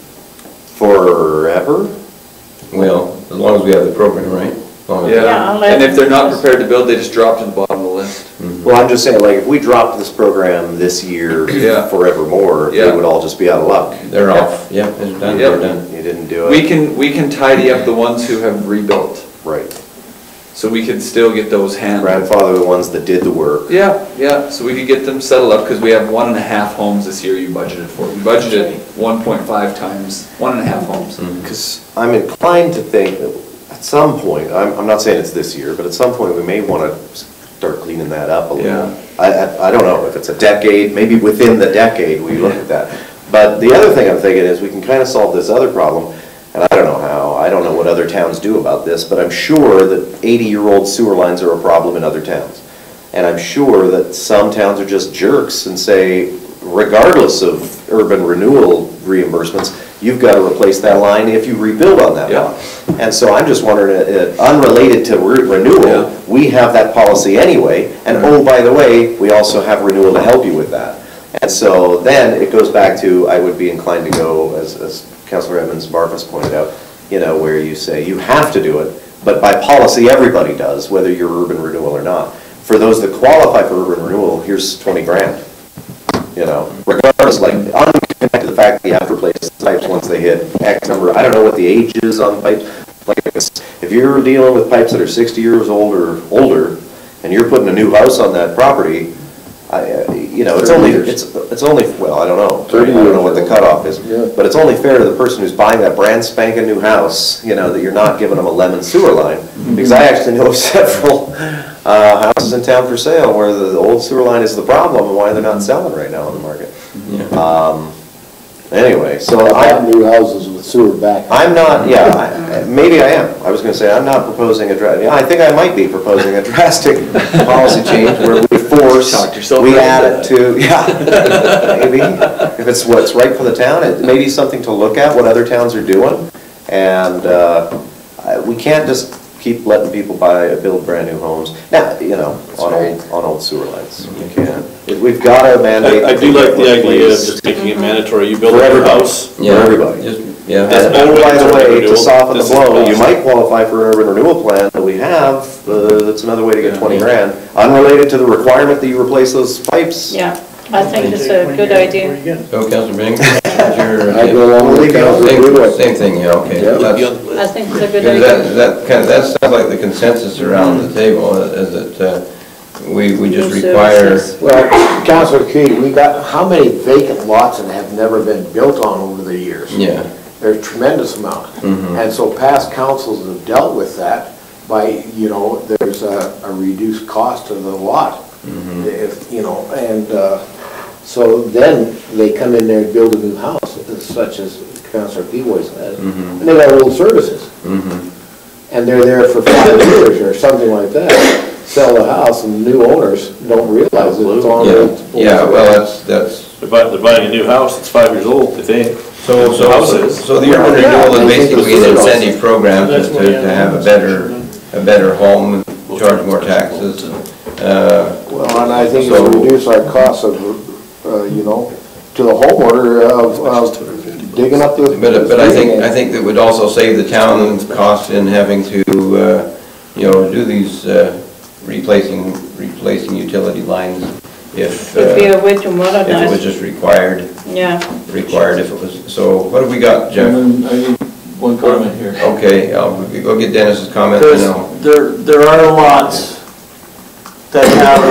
Forever? Well, as long as we have the program, right? As long as- Yeah, Yeah, unless- and if they're not prepared to build, they just drop to the bottom of the list. Well, I'm just saying, like, if we dropped this program this year Yeah. forevermore, they Yeah. would all just be out of luck. They're off, yeah, it's done, Yep. they're done. You didn't do it. We can, we can tidy up the ones who have rebuilt, Right. so we could still get those handled. Grandfather the ones that did the work. Yeah, yeah, so we could get them settled up, because we have one and a half homes this year you budgeted for. We budgeted one point five times, one and a half homes. Because I'm inclined to think that at some point, I'm, I'm not saying it's this year, but at some point, we may want to start cleaning that up a little. Yeah. I, I, I don't know, if it's a decade, maybe within the decade, we look at that. But the other thing I'm thinking is, we can kind of solve this other problem, and I don't know how, I don't know what other towns do about this, but I'm sure that eighty-year-old sewer lines are a problem in other towns. And I'm sure that some towns are just jerks and say, regardless of urban renewal reimbursements, you've got to replace that line if you rebuild on that Yeah. lot. And so I'm just wondering, uh, uh, unrelated to re- renewal, Yeah. we have that policy anyway, and oh, by the way, we also have renewal to help you with that. And so then it goes back to, I would be inclined to go, as, as Councillor Edmonds Barfuss pointed out, you know, where you say you have to do it, but by policy, everybody does, whether you're urban renewal or not. For those that qualify for urban renewal, here's twenty grand. You know, regardless, like, unconnected to the fact that you have to replace the pipes once they hit X number. I don't know what the age is on pipes. Like, if you're dealing with pipes that are sixty years old or older, and you're putting a new house on that property, I, uh, you know, it's only, it's, it's only, well, I don't know. I don't know what the cutoff is. But it's only fair to the person who's buying that brand spanking new house, you know, that you're not giving them a lemon sewer line. Because I actually know of several uh, houses in town for sale where the, the old sewer line is the problem and why they're not selling right now on the market. Um, Anyway, so I I, have new houses with sewer back. I'm not, yeah, I- maybe I am. I was gonna say, I'm not proposing a, dra- yeah, I think I might be proposing a drastic policy change where we force, Talked yourself we right add into it to, yeah, maybe. If it's what's right for the town, it may be something to look at, what other towns are doing. And uh, I- we can't just keep letting people buy, build brand-new homes. Now, you know, on old, on old sewer lines, you can't. We've gotta mandate. I I do like the idea of place just making it mandatory, you build For a new everybody. house. For everybody. Just- Yeah. And oh, by the way, to Renewal, soften the this is blow, you cost. might qualify for an urban renewal plan that we have, uh, that's another way to get twenty grand, unrelated to the requirement that you replace those pipes. Yeah, I think it's a good idea. So, Councillor Bengry, what's your I go along with Councillor Same, Peavoy. same thing, yeah, okay. Yeah. That's- I think it's a good Because that, idea. that kind of, that sounds like the consensus around the table, is that uh, we, we just New require, services. Well, Councillor Key, we got, how many vacant lots that have never been built on over the years? yeah, There's a tremendous amount. Mhm. And so past councils have dealt with that by, you know, there's a, a reduced cost of the lot. Mhm. If, you know, and, uh, so then they come in there and build a new house, such as Councillor Peavoy said, Mhm. and they got old services. mhm, And they're there for five years or something like that. Sell the house and the new owners don't realize that it's on. yeah, the- yeah, well, that's, that's, They're buying, they're buying a new house, it's five years old, they think. so, so, Houses. so the urban Yeah, renewal is I think basically it's- an incentive program to, That's to what we to have. have a better, a better home, and charge more taxes, and, uh, Well, and I think So- it'll reduce our costs of, uh, you know, to the homeowner of, of digging up the. But, but I think, I think that would also save the town costs in having to, uh, you know, do these uh, replacing, replacing utility lines if, uh, If we are way too if it was modernized, just required, yeah. required if it was, so what have we got, Jeff? And then I need one comment here. Okay, I'll, go get Dennis's comment and There's, I'll, there, there are lots that have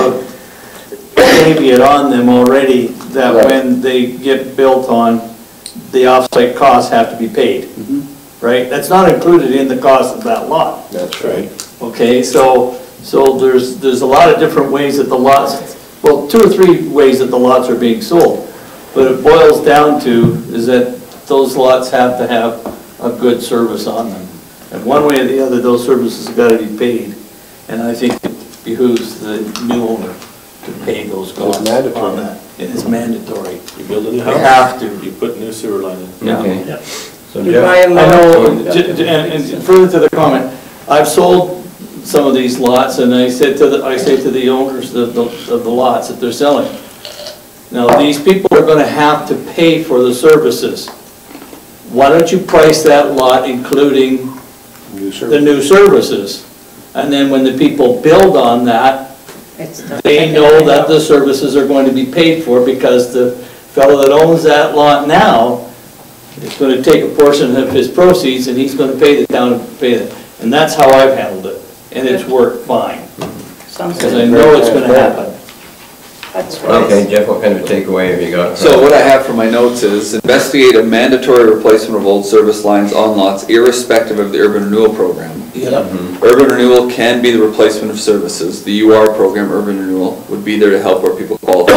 a caveat on them already, that Right. when they get built on, the off-site costs have to be paid, right? That's not included in the cost of that lot, That's right. okay? So, so there's, there's a lot of different ways that the lots, well, two or three ways that the lots are being sold. But it boils down to is that those lots have to have a good service on them. And one way or the other, those services have got to be paid. And I think it behooves the new owner to pay those costs mandatory. on that. It is mandatory. You build a new You house. have to. You put a new sewer line in. Yeah. okay. Yeah. So You Jeff, buy a I lot. know, j- j- and and further to the comment, I've sold some of these lots, and I said to the, I say to the owners of the, of the lots that they're selling, now, these people are gonna have to pay for the services. Why don't you price that lot including New the service. new services? And then when the people build on that, It's not- they know that the services are going to be paid for, because the fellow that owns that lot now is gonna take a portion of his proceeds, and he's gonna pay the town to pay it. And that's how I've handled it, and it's worked fine, Sounds because I good. know it's gonna happen. That's right. okay, Jeff, what kind of takeaway have you got? So what I have for my notes is, investigate a mandatory replacement of old service lines on lots irrespective of the urban renewal program. Mhm. Urban renewal can be the replacement of services. The U R program, urban renewal, would be there to help where people qualify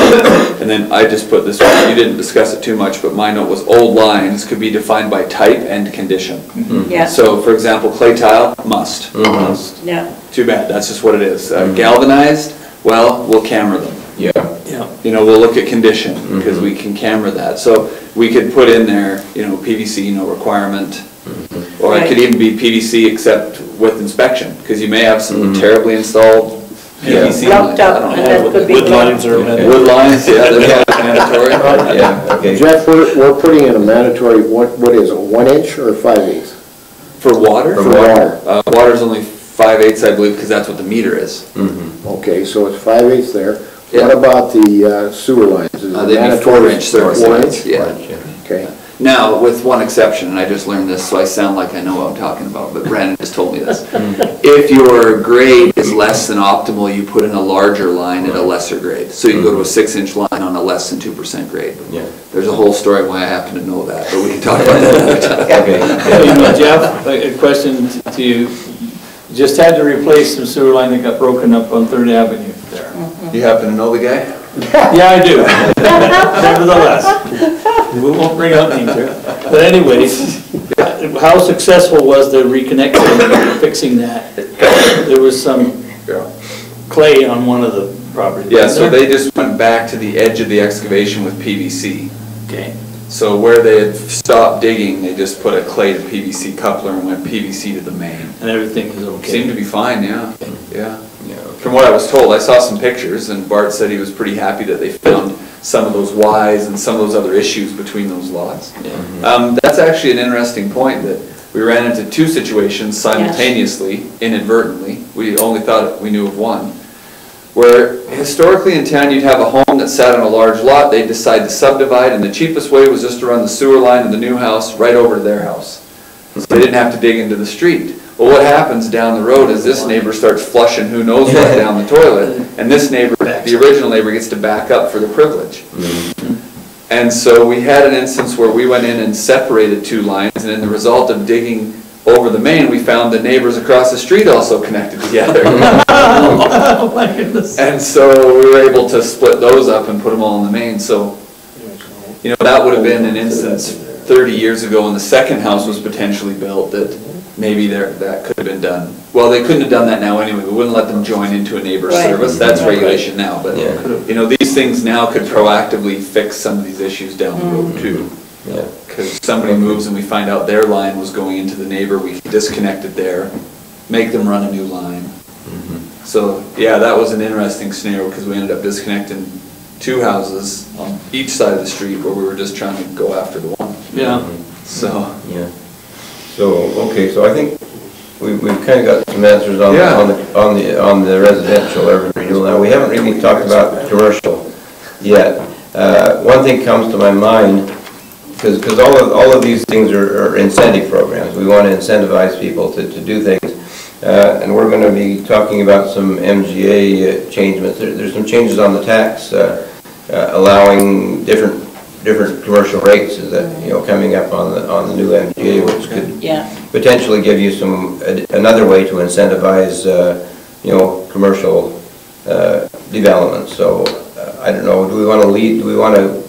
And then I just put this one, you didn't discuss it too much, but my note was old lines could be defined by type and condition. Yeah, So, for example, clay tile, must. Must. yeah, Too bad, that's just what it is. Uh, Galvanized, well, we'll camera them. Yeah. Yeah. You know, we'll look at condition, because we can camera that. So we could put in there, you know, P V C, no requirement. Or it could even be P V C except with inspection, because you may have some terribly installed P V C lines. Locked up, I don't and know. that could be. Wood lines are mandatory. Wood lines, yeah, they're mandatory. Yeah, okay. Jeff, we're, we're putting in a mandatory, what, what is it, one inch or five eighths? For water? For water. Uh, water's only five eighths, I believe, because that's what the meter is. Okay, so it's five eighths there. Yeah. What about the uh, sewer lines? Is it Uh, they'd be mandatory four inch service four lines, inch? yeah. Okay. Now, with one exception, and I just learned this, so I sound like I know what I'm talking about, but Brandon just told me this. If your grade is less than optimal, you put in a larger line at a lesser grade. So you can go to a six inch line on a less than two percent grade. Yeah. There's a whole story why I happen to know that, but we can talk about that another time. Okay. You know, Jeff, a a question to you. You just had to replace some sewer line that got broken up on Third Avenue there. You happen to know the guy? Yeah, I do. Nevertheless, we won't bring out names here. But anyways, how successful was the reconnection, fixing that? There was some clay on one of the properties. Yeah, so they just went back to the edge of the excavation with P V C. Okay. So where they had stopped digging, they just put a clay to P V C coupler and went P V C to the main. And everything is okay? Seemed to be fine, yeah, yeah. From what I was told, I saw some pictures, and Bart said he was pretty happy that they found some of those Ys and some of those other issues between those lots. Um, that's actually an interesting point, that we ran into two situations simultaneously, inadvertently. We only thought we knew of one. Where historically in town, you'd have a home that sat on a large lot, they'd decide to subdivide, and the cheapest way was just to run the sewer line of the new house right over to their house. So they didn't have to dig into the street. Well, what happens down the road is this neighbor starts flushing who knows what down the toilet, and this neighbor, the original neighbor, gets to back up for the privilege. And so we had an instance where we went in and separated two lines, and in the result of digging over the main, we found the neighbors across the street also connected together. Oh my goodness. And so we were able to split those up and put them all in the main. So, you know, that would have been an instance thirty years ago when the second house was potentially built, that maybe there, that could have been done. Well, they couldn't have done that now anyway. We wouldn't let them join into a neighbor's Right. service. That's regulation now. But, Yeah. you know, these things now could proactively fix some of these issues down the road too. Yeah. Because somebody moves and we find out their line was going into the neighbor, we can disconnect it there, make them run a new line. So, yeah, that was an interesting scenario, because we ended up disconnecting two houses on each side of the street where we were just trying to go after the one. Yeah. So, Yeah. So, okay, so I think we, we've kind of got some answers on, Yeah. on the, on the, on the residential urban renewal. Now, we haven't really talked about commercial yet. Uh, one thing comes to my mind, because, because all of, all of these things are, are incentive programs. We want to incentivize people to, to do things. Uh, and we're going to be talking about some M G A uh, changements. There, there's some changes on the tax, uh, uh, allowing different different commercial rates, is that, you know, coming up on the on the new M G A, which could Yeah. potentially give you some uh, another way to incentivize, uh, you know, commercial uh, development. So uh, I don't know. Do we want to lead? Do we want to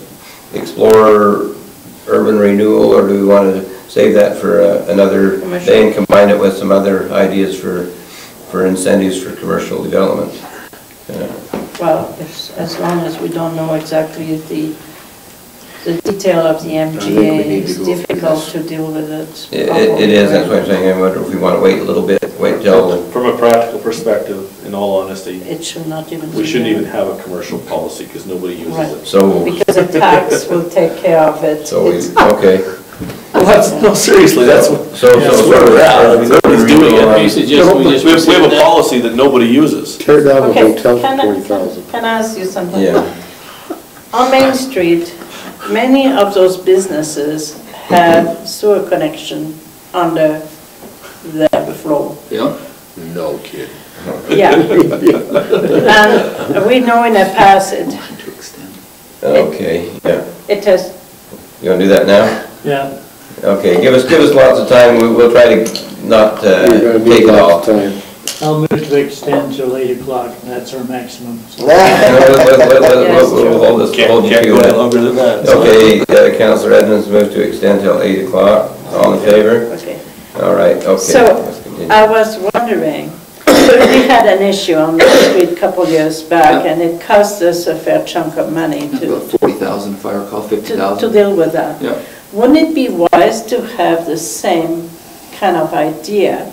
explore urban renewal, or do we want to save that for uh, another Commercial. day and combine it with some other ideas for for incentives for commercial development? Uh, Well, if, as long as we don't know exactly the, the detail of the M G I think we A, need to it's go through difficult this. to deal with it. It, it it is, that's what I'm saying. I wonder if we want to wait a little bit, wait till, From a practical perspective, in all honesty, It should not even. we be shouldn't there. even have a commercial policy because nobody uses Right. it. so, Because the tax will take care of it. so, we It's- okay. Well, that's, no, seriously, that's what, So, so, that's so. where we're at. I mean, nobody's doing it. You suggest we just We have, we have a rescind that? policy that nobody uses. Tear down the Okay, hotel can for I, forty thousand. can I ask you something? Yeah. On Main Street, many of those businesses have sewer connection under the floor. yeah. No kidding. Yeah. And we know in the past, it, To extend. Okay, yeah. it has, You want to do that now? Yeah. Okay, give us, give us lots of time. We- We'll try to not uh, We're gonna take need it all. lots of time. I'll move to extend till eight o'clock, that's our maximum. We'll- we'll- we'll- we'll hold this- Can't, hold you can't to go any that. longer than that. Okay, uh, Councillor Edmonds moved to extend till eight o'clock. All in favor? Okay. All right, okay. So, let's continue. I was wondering, we had an issue on the street a couple years back, and it cost us a fair chunk of money to, About forty thousand, if I recall, fifty to, to thousand. deal with that. Yeah. Wouldn't it be wise to have the same kind of idea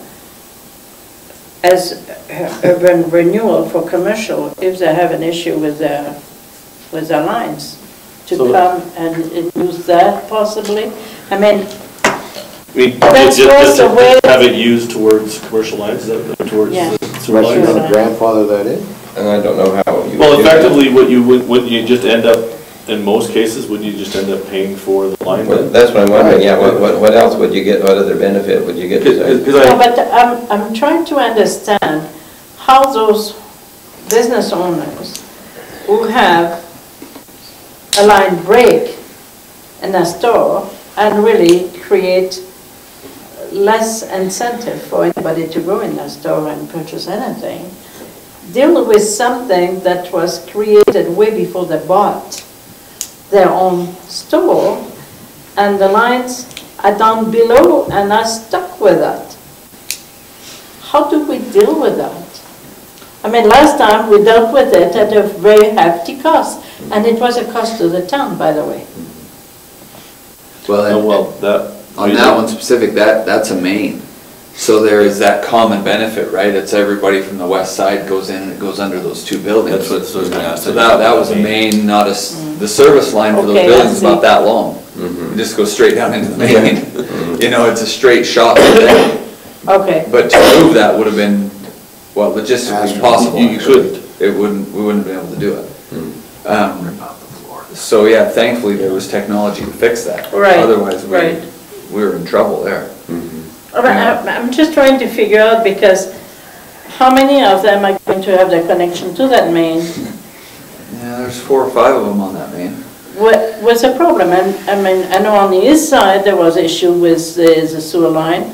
as urban renewal for commercial, if they have an issue with their, with their lines, to So- come and and use that possibly? I mean, I mean, That's just, just also where- have it used towards commercial lines, is that towards Yeah. the sewer Unless you lines? want to grandfather that in. And I don't know how you. Well, would do that. effectively, what you would, wouldn't you just end up, in most cases, would you just end up paying for the line Well, then? that's what I'm wondering, yeah, what, what, what else would you get, what other benefit would you get besides? Because no, I, but I'm, I'm trying to understand how those business owners who have a line break in a store and really create less incentive for anybody to go in a store and purchase anything, deal with something that was created way before they bought their own store, and the lines are down below and are stuck with that. How do we deal with that? I mean, last time we dealt with it at a very hefty cost, and it was a cost to the town, by the way. Well, oh, and- well, that. on that one specific, that, that's a main. So there is that common benefit, right? It's everybody from the west side goes in, and it goes under those two buildings. That's what, so I was gonna ask. So that, that was a main, not a, s- the service line for those Okay, buildings is I see. about that long. Mhm. It just goes straight down into the main. You know, it's a straight shot from there. Okay, But to move that would have been, well, logistically impossible. You- you couldn't. It wouldn't, we wouldn't have been able to do it. Um, So, yeah, thankfully there was technology to fix that. Right, Otherwise, we, right. we were in trouble there. But I- I'm just trying to figure out, because how many of them are going to have their connection to that main? Yeah, there's four or five of them on that main. What, what's the problem? And, I mean, I know on the east side, there was issue with the the sewer line.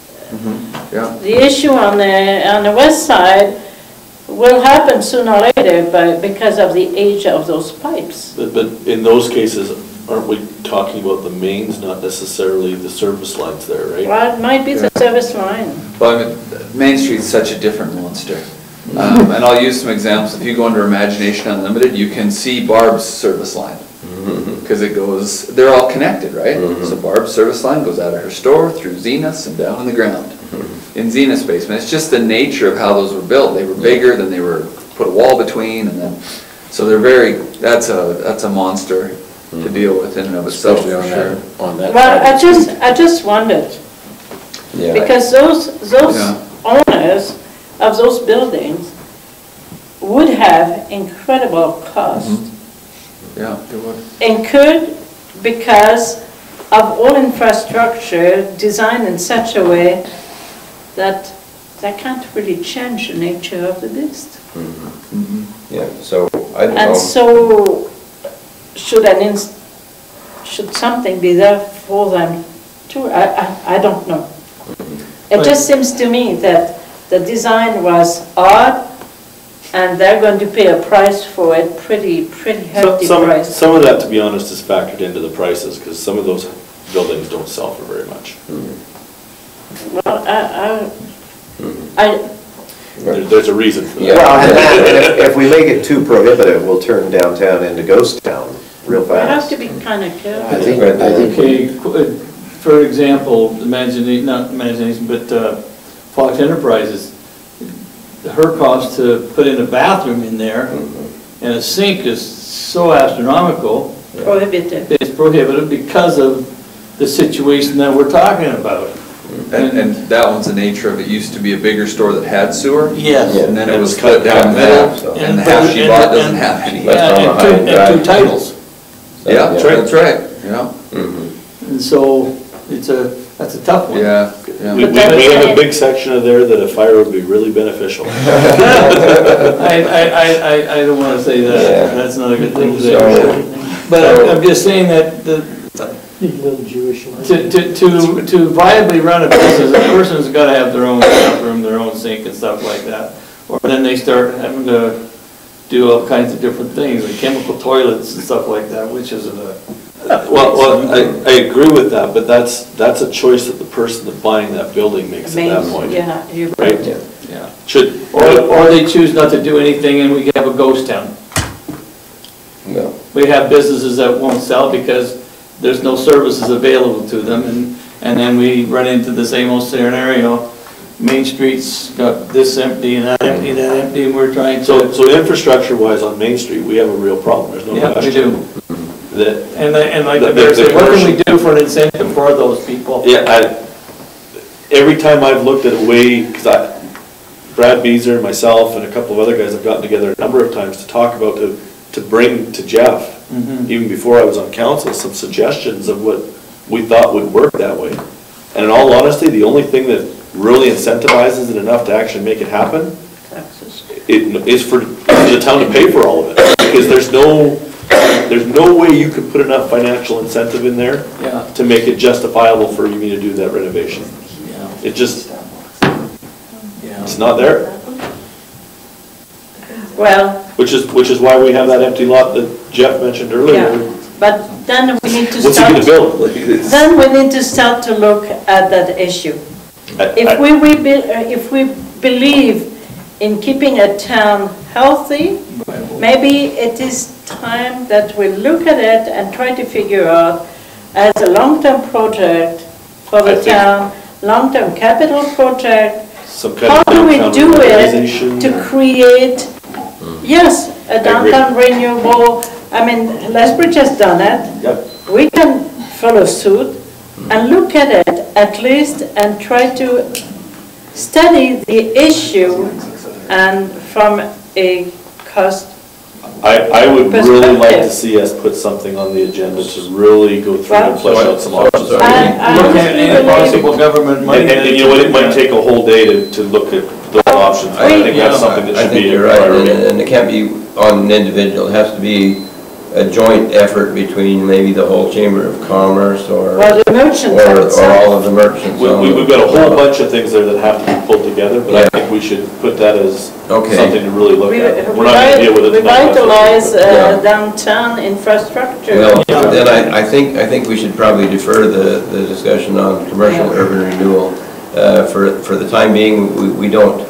Yeah. The issue on the, on the west side will happen sooner or later, but because of the age of those pipes. But, but in those cases, aren't we talking about the mains, not necessarily the service lines there, right? Well, it might be the service line. Well, I mean, Main Street's such a different monster. Um, and I'll use some examples. If you go under Imagination Unlimited, you can see Barb's service line. Because it goes, they're all connected, right? So Barb's service line goes out of her store, through Zenith's, and down in the ground. In Zenith's basement. It's just the nature of how those were built. They were bigger, then they were, put a wall between, and then, so they're very, that's a, that's a monster to deal with in and of itself, Especially for on sure. that, on that. Well, side I of the just, street. I just wondered, Yeah. because those, those Yeah. owners of those buildings would have incredible cost Yeah, it would. incurred because of all infrastructure designed in such a way that they can't really change the nature of the beast. Yeah, so, I don't And know, so, should an ins, should something be there for them too? I, I, I don't know. It just seems to me that the design was odd, and they're going to pay a price for it, pretty, pretty So- hefty Some, price. some of that, to be honest, is factored into the prices, because some of those buildings don't sell for very much. Well, I, I, I, There- There's a reason for Yeah. that. Well, and that, and if, if we make it too prohibitive, we'll turn downtown into ghost town real we have fast. to be kind of I careful. think, I think. Okay, qu- uh, for example, imagination, not imagination, but uh, Fox Enterprises, her cost to put in a bathroom in there and a sink is so astronomical, Prohibited. it's prohibitive because of the situation that we're talking about. And, and that one's the nature of it. Used to be a bigger store that had sewer. Yes. And then it And was it's cut cut down down the middle, half, so- and the half she bought doesn't And- have any. That's Yeah, on and a two, high and drive. two titles. Yeah, That's right. that's right, yeah, And so, it's a, that's a tough one. yeah, We, yeah. we we have a big section of there that a fire would be really beneficial. I, I, I, I- I don't wanna say Yeah. that, that's not a good thing to So- say. But I'm- I'm just saying that the, These little Jewish ones. To, to, to, to viably run a business, a person's gotta have their own bathroom, their own sink and stuff like that. Or then they start having to do all kinds of different things, like chemical toilets and stuff like that, which is a. Well, well, I, I agree with that, but that's, that's a choice that the person that's buying that building makes at that point. Yeah, you're Right? right. Yeah. Should, Or, or they choose not to do anything and we have a ghost town. No. We have businesses that won't sell because there's no services available to them, and, and then we run into the same old scenario. Main Street's got this empty and that empty, that empty, and we're trying to. so, so infrastructure-wise on Main Street, we have a real problem, there's no Yeah, we question. do. That, And, the- and like The- the the- mayor the said, what can we commercial- do for an incentive for those people? yeah, I, every time I've looked at a way, because I, Brad Beezer and myself and a couple of other guys have gotten together a number of times to talk about, to, to bring to Jeff, Mhm. even before I was on council, some suggestions of what we thought would work that way. And in all honesty, the only thing that really incentivizes it enough to actually make it happen, Taxes. it is for, for the town to pay for all of it. Because there's no, there's no way you could put enough financial incentive in there Yeah, to make it justifiable for you to do that renovation. yeah, It just, yeah. it's not there. Well, Which is, which is why we have that empty lot that Jeff mentioned earlier. yeah, but then we need to What's he gonna start, build? Like, it's- then we need to start to look at that issue. I- If I- we, we, be- uh, if we believe in keeping a town healthy, maybe it is time that we look at it and try to figure out as a long-term project for I the think- town, long-term capital project, Some kind how of do we downtown do it revitalization to or- create, yes, a agree. downtown renewable, I mean, Lethbridge has done it. Yep. We can follow suit and look at it at least and try to study the issue and from a cost. I, I would really like to Perspective. see us put something on the agenda to really go through and flesh out some options. Sorry. I- I Look at any believe- possible government money. And, and and you know what, it might take a whole day to, to look at those options, but I think that's something that I should think be a you're right, and, priority. and it can't be on an individual, it has to be a joint effort between maybe the whole Chamber of Commerce or, Well, the merchants or, or outside. all of the merchants. We, we- we've got a whole bunch of things there that have to be pulled together, but I Yeah. think we should put that as Okay. something to really look Re- at. We're not gonna deal with it tonight. Revitalize uh, Yeah. downtown infrastructure. Well, then I, I think, I think we should probably defer the, the discussion on commercial Yeah. urban renewal. Uh, for, for the time being, we, we don't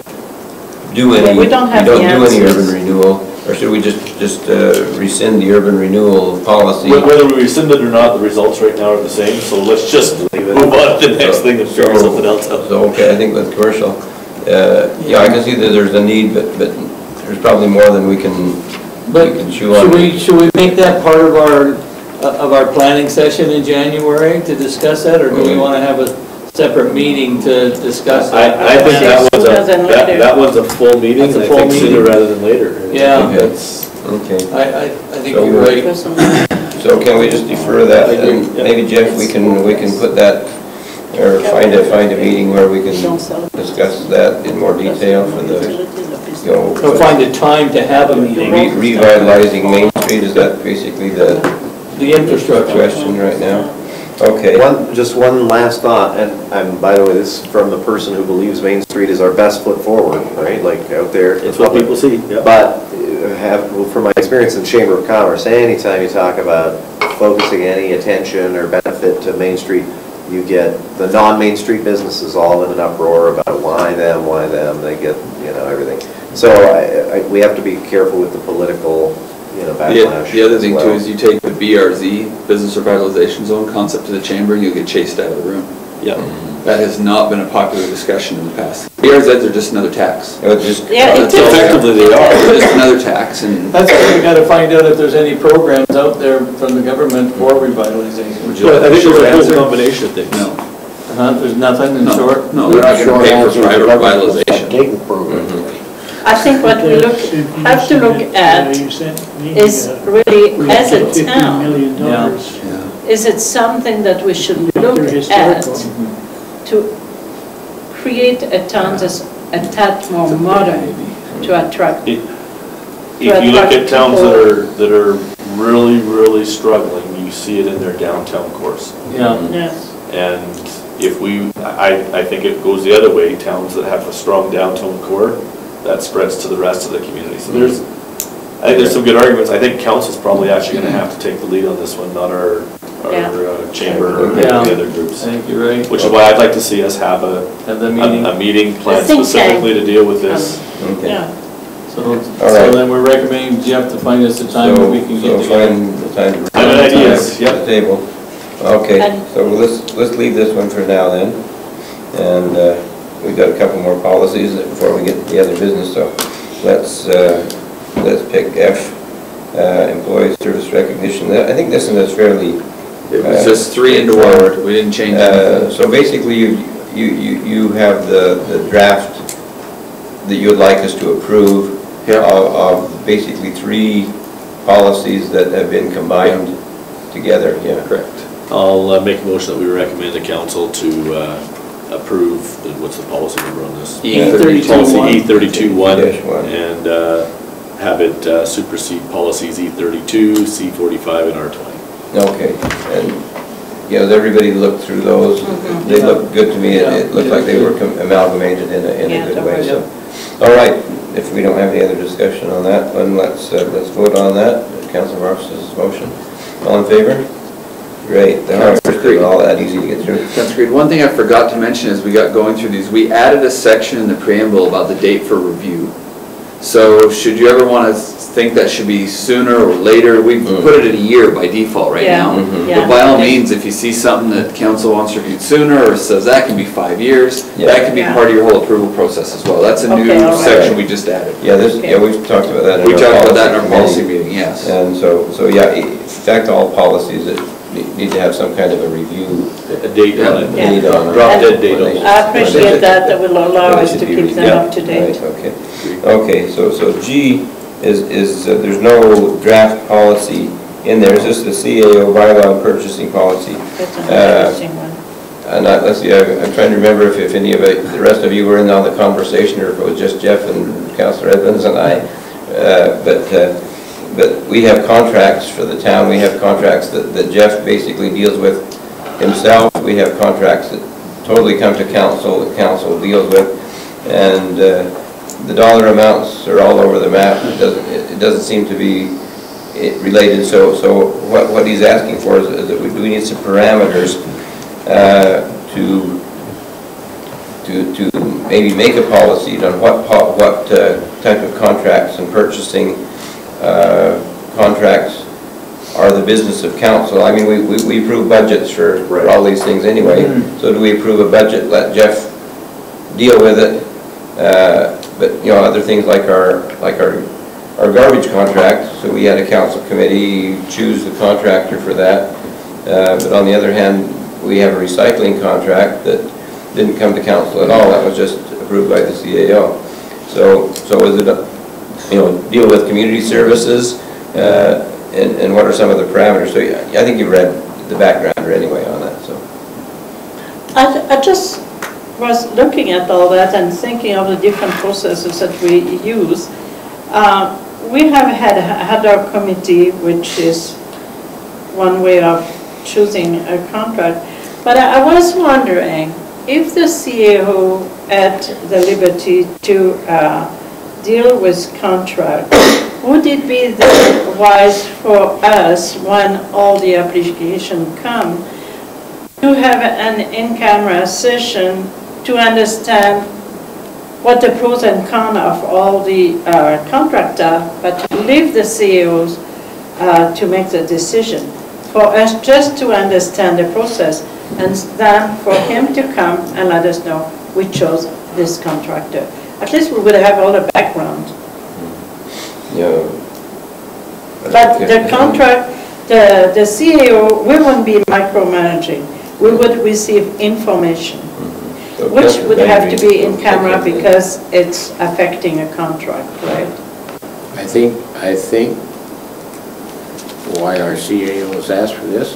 do any, Yeah, we don't have the do any answers. urban renewal. Or should we just, just uh, rescind the urban renewal policy? Wh- Whether we rescind it or not, the results right now are the same, so let's just move on to the next thing and figure So- something else out. So, okay, I think with commercial, uh, yeah, I can see that there's a need, but, but there's probably more than we can, we But can chew should on. we, should we make that part of our, uh, of our planning session in January to discuss that, or do we want to have a separate meeting to discuss? I, I think that one's Sooner a, than that, later. that one's a full meeting, That's a and I full think sooner meeting. rather than later. And I Yeah. think That's, Okay, I, I, I think So you're we're- right. so can we just defer that, I agree, and yeah. maybe Jeff, we can, we can put that, or find a, find a meeting where we can Don't sell it. discuss that in more detail for the, you know, We'll find a time to have a meeting, re- revitalizing Main Street, is that basically the the infrastructure. question right now? Okay. One, just one last thought, and, and by the way, this is from the person who believes Main Street is our best foot forward, right, like out there. it's what people see, yeah. But uh, have, well, from my experience in Chamber of Commerce, anytime you talk about focusing any attention or benefit to Main Street, you get the non-Main Street businesses all in an uproar about why them, why them, they get, you know, everything. So I, I, we have to be careful with the political, you know, The backlash. the other as thing well. too is you take the B R Z, Business Revitalization Zone concept to the chamber and you'll get chased out of the room. Yeah. That has not been a popular discussion in the past. B R Zs are just another tax. It was just, Yeah, it That's all is. they are. Effectively, they are. They're just another tax, and That's why we gotta find out if there's any programs out there from the government for revitalization. would you So like I a think short there's a answer? whole combination of things. No, Uh-huh, there's nothing in no, short? no, they're not gonna pay for private revitalization. Taking program. I think what we look, have to look at is really, as a Fifteen town, million dollars. Yeah. is it something that we should look They're at historical. to create a town that's a tad more modern to attract? If you look at towns that are, that are really, really struggling, you see it in their downtown course. Yeah. Yes. And if we, I, I think it goes the other way, towns that have a strong downtown core, that spreads to the rest of the community. So there's, I think there's some good arguments. I think council's probably actually gonna have to take the lead on this one, not our, our Yeah. uh, chamber or any Yeah. of the other groups. I think you're right. Which is why I'd like to see us have a, Have the a, meeting. a meeting planned A think tank. specifically to deal with this. Okay. Yeah. So, All so right. then we're recommending Jeff to find us a time So, that we can so get together. find the time to. Time and ideas, to yep. The table. Okay, And- so let's, let's leave this one for now then. And uh, we've got a couple more policies before we get to the other business, so let's, uh, let's pick F, uh, employee service recognition. I think this one is fairly. It was uh, just three into one, we didn't change Uh, anything. So basically, you, you, you you have the, the draft that you would like us to approve Yeah. of, of basically three policies that have been combined together, yeah. Correct. I'll uh, make a motion that we recommend the council to uh, approve, the- what's the policy number on this? E Yeah. thirty-two Policy one. E thirty-two one, Dash one. and uh, have it uh, supersede policies E thirty-two, C forty-five, and R twenty. Okay, and, you know, everybody looked through those, they looked good to me, it it looked like they were com- amalgamated in a, in Yeah, a good that way, was- so. All right, if we don't have any other discussion on that one, let's, uh, let's vote on that, Councillor Barfuss's motion. All in favor? Great, the hardest, all that easy to get through. That's great. One thing I forgot to mention as we got going through these, we added a section in the preamble about the date for review. So should you ever want to think that should be sooner or later, we Mm. put it at a year by default right Yeah, now. Mhm. yeah. But by all means, if you see something that council wants reviewed sooner or says that can be five years, Yeah. that can be Yeah. part of your whole approval process as well. That's a Okay, new all right. section we just added. Yeah, this, Okay. yeah, we've talked about that in We our talked about that in our policy policy committee. meeting, yes. And so, so yeah, in fact, all policies that ne- need to have some kind of a review A date on it. Yeah. date on it. Drop dead date on it. I appreciate that, that will allow They us should to be keep re- them yeah, up to date. right, okay. Okay, so, so G is, is, uh, there's no draft policy in there, it's just the C A O bylaw and purchasing policy. That's an Uh, interesting one. And I, let's see, I- I'm trying to remember if, if any of it, the rest of you were in on the conversation, or if it was just Jeff and Councillor Edmonds and I. Uh, But, uh, but we have contracts for the town, we have contracts that, that Jeff basically deals with himself. We have contracts that totally come to council, that council deals with. And uh, the dollar amounts are all over the map. It doesn't, it it doesn't seem to be it related. So, so what, what he's asking for is, is that we, we need some parameters uh, to, to, to maybe make a policy on what, po- what uh, type of contracts and purchasing uh, contracts are the business of council. I mean, we, we we approve budgets for, for all these things anyway. So do we approve a budget, let Jeff deal with it? Uh, But, you know, other things like our, like our, our garbage contract, so we had a council committee choose the contractor for that. Uh, But on the other hand, we have a recycling contract that didn't come to council at all, that was just approved by the C A O. So, so is it, a- you know, deal with community services, uh, and, and what are some of the parameters? So yeah, I think you read the background anyway on that, so. I, I just was looking at all that and thinking of the different processes that we use. Uh, we have had, had our committee, which is one way of choosing a contract. But I, I was wondering if the C A O had the liberty to uh, deal with contract, would it be then wise for us, when all the applications come, to have an in-camera session to understand what the pros and cons of all the uh, contracts are, but to leave the C A Os uh, to make the decision. For us just to understand the process, and then for him to come and let us know we chose this contractor. At least we would have all the background. Yeah. But the contract, the, the C A O, we won't be micromanaging. We would receive information, So which Councillor would have to Bengry be in will camera take it. because it's affecting a contract, right? I think, I think why our C A O has asked for this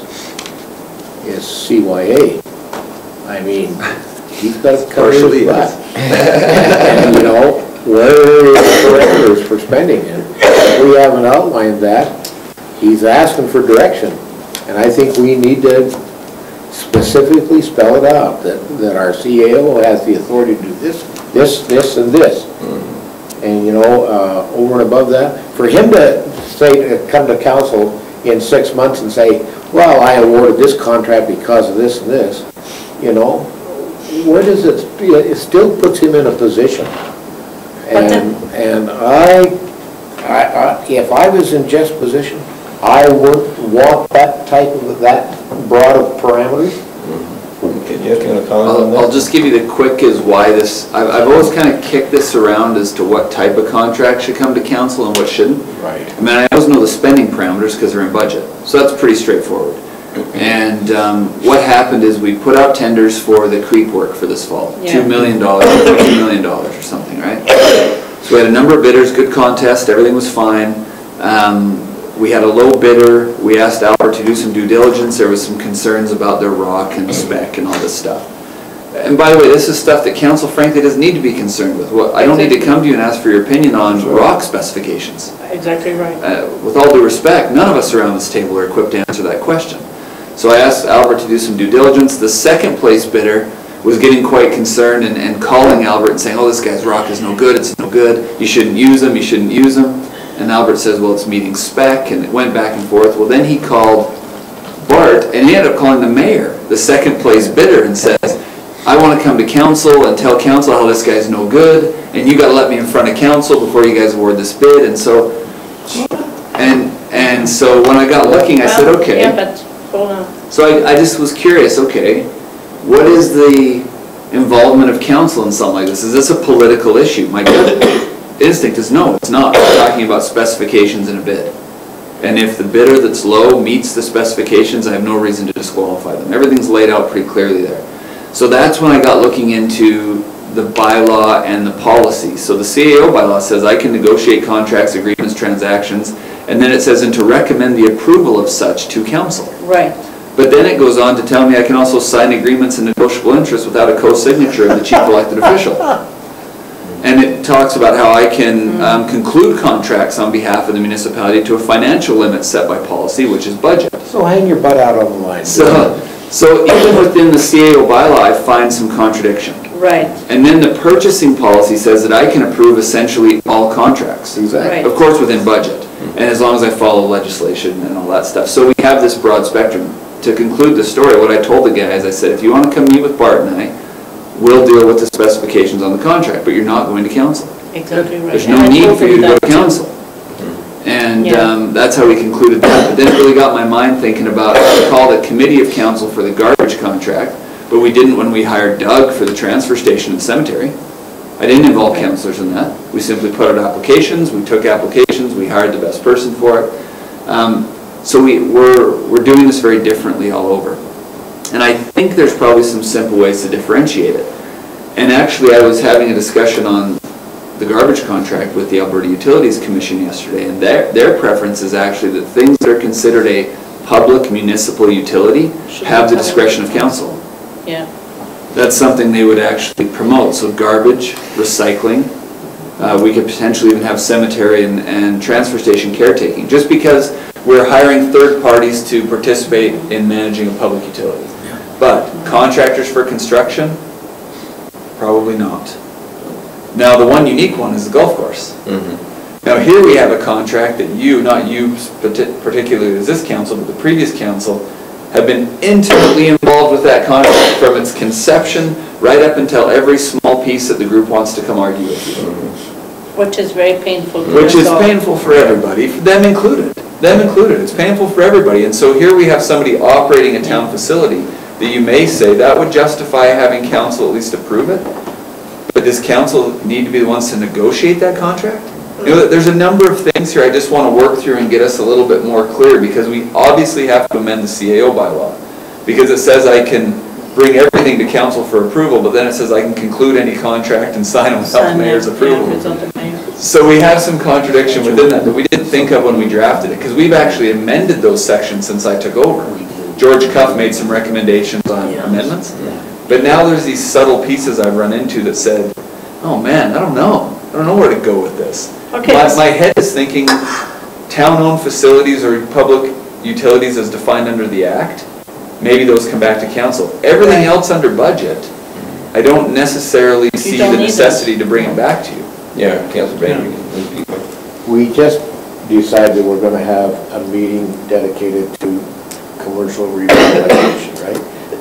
is C Y A. I mean, he's got to cover Partially, his butt. yes. And, you know, where are the parameters for spending it? We haven't outlined that. he's asking for direction. And I think we need to specifically spell it out, that, that our C A O has the authority to do this, this, this, and this. Mm-hmm. And, you know, uh, over and above that, for him to say, to come to council in six months and say, well, I awarded this contract because of this and this, you know, where does it, it still puts him in a position. And, and I, I, I, if I was in Jeff's position, I wouldn't want that type of, that broad of parameters. Okay, Jeff, you want to comment on I'll, that? I'll just give you the quick is why this, I've, I've always kind of kicked this around as to what type of contract should come to council and what shouldn't. Right. I mean, I always know the spending parameters because they're in budget, so that's pretty straightforward. And um, what happened is we put out tenders for the creek work for this fall, Yeah. two million dollars, two million dollars or something, right? So we had a number of bidders, good contest, everything was fine. Um, We had a low bidder, we asked Albert to do some due diligence, there was some concerns about their rock and spec and all this stuff. And by the way, this is stuff that council frankly doesn't need to be concerned with. Well, I don't need to come to you and ask for your opinion on rock specifications. Exactly right. Uh, with all due respect, none of us around this table are equipped to answer that question. So I asked Albert to do some due diligence. The second place bidder was getting quite concerned and, and calling Albert and saying, oh, this guy's rock is no good, it's no good, you shouldn't use them, you shouldn't use them. And Albert says, well, it's meeting spec, and it went back and forth. Well, then he called Bart, and he ended up calling the mayor, the second place bidder, and says, I want to come to council and tell council how this guy's no good, and you got to let me in front of council before you guys award this bid. And so, and and so when I got looking, I said, okay. Yeah, but hold on. So I, I just was curious, okay, what is the involvement of council in something like this? Is this a political issue? My gut instinct is no, it's not. We're talking about specifications in a bid. And if the bidder that's low meets the specifications, I have no reason to disqualify them. Everything's laid out pretty clearly there. So that's when I got looking into the bylaw and the policy. So the C A O bylaw says I can negotiate contracts, agreements, transactions, and then it says, and to recommend the approval of such to council. Right. But then it goes on to tell me I can also sign agreements and negotiable interests without a co-signature of the chief elected official. And it talks about how I can um, conclude contracts on behalf of the municipality to a financial limit set by policy, which is budget. So hang your butt out on the line. So, so even within the C A O bylaw, I find some contradiction. Right. And then the purchasing policy says that I can approve essentially all contracts. Exactly. Right. Of course, within budget, and as long as I follow legislation and all that stuff. So we have this broad spectrum. To conclude the story, what I told the guys, I said, if you want to come meet with Bart and I, we'll deal with the specifications on the contract, but you're not going to council. Exactly right. There's And no I need told for you to them go that to council. And Yeah. um, that's how we concluded that. But then it really got my mind thinking about, we called a committee of council for the garbage contract, but we didn't when we hired Doug for the transfer station and cemetery. I didn't involve councillors in that. We simply put out applications, we took applications, we hired the best person for it. Um, so we, we're, we're doing this very differently all over. And I think there's probably some simple ways to differentiate it. And actually I was having a discussion on the garbage contract with the Alberta Utilities Commission yesterday, and their, their preference is actually that things that are considered a public municipal utility have the discretion of council. Yeah. That's something they would actually promote. So garbage, recycling, uh, we could potentially even have cemetery and, and transfer station caretaking, just because we're hiring third parties to participate in managing a public utility. But contractors for construction, probably not. Now the one unique one is the golf course. Mm-hmm. Now here we have a contract that you, not you particularly as this council, but the previous council, have been intimately involved with that contract from its conception right up until every small piece that the group wants to come argue with you. Mm-hmm. Which is very painful. Which is painful for everybody, them included. Them included. It's painful for everybody. And so here we have somebody operating a town facility that you may say that would justify having council at least approve it. But does council need to be the ones to negotiate that contract? You know, there's a number of things here I just want to work through and get us a little bit more clear, because we obviously have to amend the C A O bylaw. Because it says I can bring everything to council for approval, but then it says I can conclude any contract and sign them without the mayor's approval. So we have some contradiction within that that we didn't think of when we drafted it, because we've actually amended those sections since I took over. George Cuff made some recommendations on amendments, but now there's these subtle pieces I've run into that said, oh man, I don't know. I don't know where to go with this. Okay. My, my head is thinking, town-owned facilities or public utilities as defined under the Act, maybe those come back to council. Everything else under budget, I don't necessarily see don't the need necessity to bring it back to you. Yeah, Councillor Bengry. We just decided we're gonna have a meeting dedicated to commercial revitalization, right?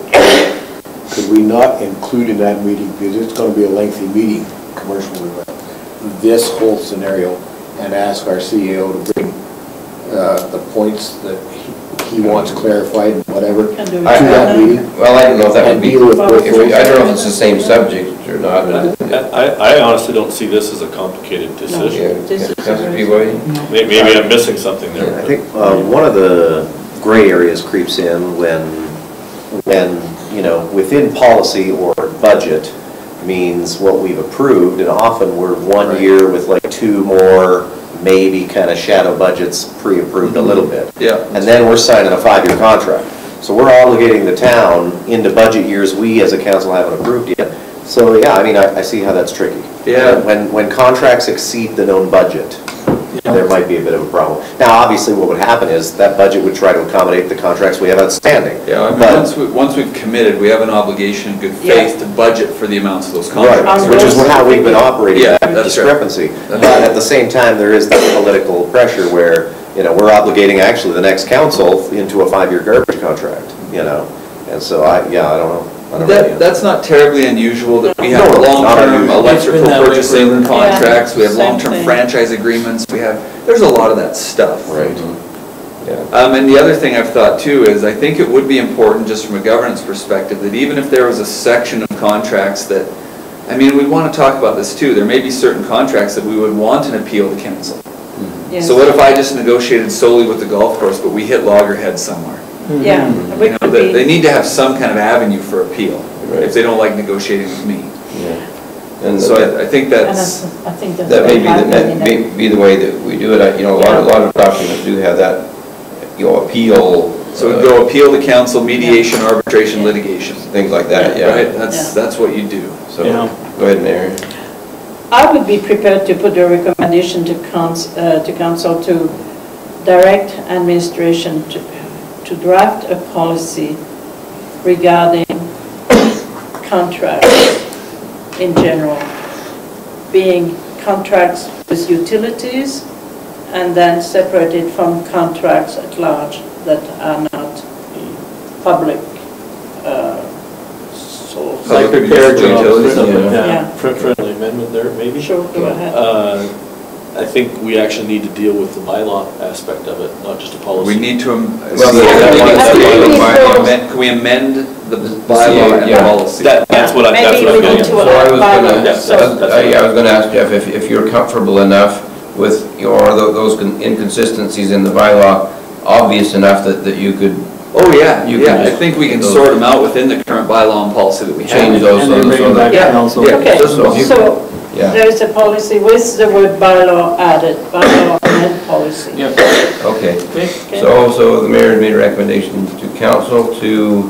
Could we not include in that meeting, because it's gonna be a lengthy meeting, commercial revitalization, this whole scenario, and ask our C A O to bring uh, the points that he, he wants clarified, and whatever, to Can do it. that meeting? Well, I don't know if that would And be, deal with both if we- I don't know if those. it's the same subject or not, but. I, I honestly don't see this as a complicated decision. Yeah, This is- Councillor Peavoy? May- Maybe I'm missing something there. I think uh, one of the gray areas creeps in when, when, you know, within policy or budget means what we've approved, and often we're one year with like two more, maybe kind of shadow budgets pre-approved a little bit. Yeah. And then we're signing a five-year contract. So we're obligating the town into budget years we as a council haven't approved yet. So, yeah, I mean, I, I see how that's tricky. Yeah. When, when contracts exceed the known budget, there might be a bit of a problem. Now, obviously, what would happen is that budget would try to accommodate the contracts we have outstanding. Yeah, I mean, But- once we, once we've committed, we have an obligation in good Yeah. faith to budget for the amounts of those Right, contracts. which is how we've been operating, Yeah, that that's right. discrepancy. That's But right. at the same time, there is that political pressure where, you know, we're obligating actually the next council into a five-year garbage contract, you know? And so I, yeah, I don't know. I don't really That, that's not terribly unusual, that we have No, no, not long-term unusual. electrical It's been that way purchasing forever. contracts, we have Yeah, same long-term thing. franchise agreements, we have, there's a lot of that stuff. Right. Yeah. Um, and the other thing I've thought too is, I think it would be important, just from a governance perspective, that even if there was a section of contracts that, I mean, we want to talk about this too, there may be certain contracts that we would want an appeal to council. Yes. So what if I just negotiated solely with the golf course, but we hit loggerhead somewhere? Yeah, we You know, could they, they be, need to have some kind of avenue for appeal, Right. if they don't like negotiating with me. Yeah. And So that, I, I think and that's, that's, I think that's. that may be, the- happening that in may it. be the way that we do it. I- You know, a lot, a lot of documents do have that, you know, appeal. so we uh, go appeal to council, mediation, arbitration, litigation. Things like that, yeah. Right, that's, Yeah. that's what you do. So, Yeah. go ahead, Mayor. I would be prepared to put a recommendation to council, uh, to council to direct administration to, to draft a policy regarding contracts in general, being contracts with utilities and then separated from contracts at large that are not public uh, source. Like Public repair municipal jobs, utilities, yeah. yeah. Yeah. Fri- Friendly amendment there, maybe? Sure, go ahead. Uh, I think we actually need to deal with the bylaw aspect of it, not just a policy. We need to, am- Well, see, that one- that's that the one- bylaw. Amend- can we amend the bylaw and Yeah. policy? That, that's what I, that's Maybe what I'm we getting need at. to So I was allow gonna, bylaws. Yeah, So- that's- I I was gonna ask Jeff if, if you're comfortable enough with, you know, are tho- those con- inconsistencies in the bylaw obvious enough that, that you could Oh, yeah, You yeah, can I just- think we can those- sort them out within the current bylaw and policy that we have. change those And so then bring so it back that, to council. Yeah. Okay, just so you- so yeah, there is a policy with the word bylaw added, bylaw and policy. Yeah. okay. Okay. So, so the mayor made a recommendation to council to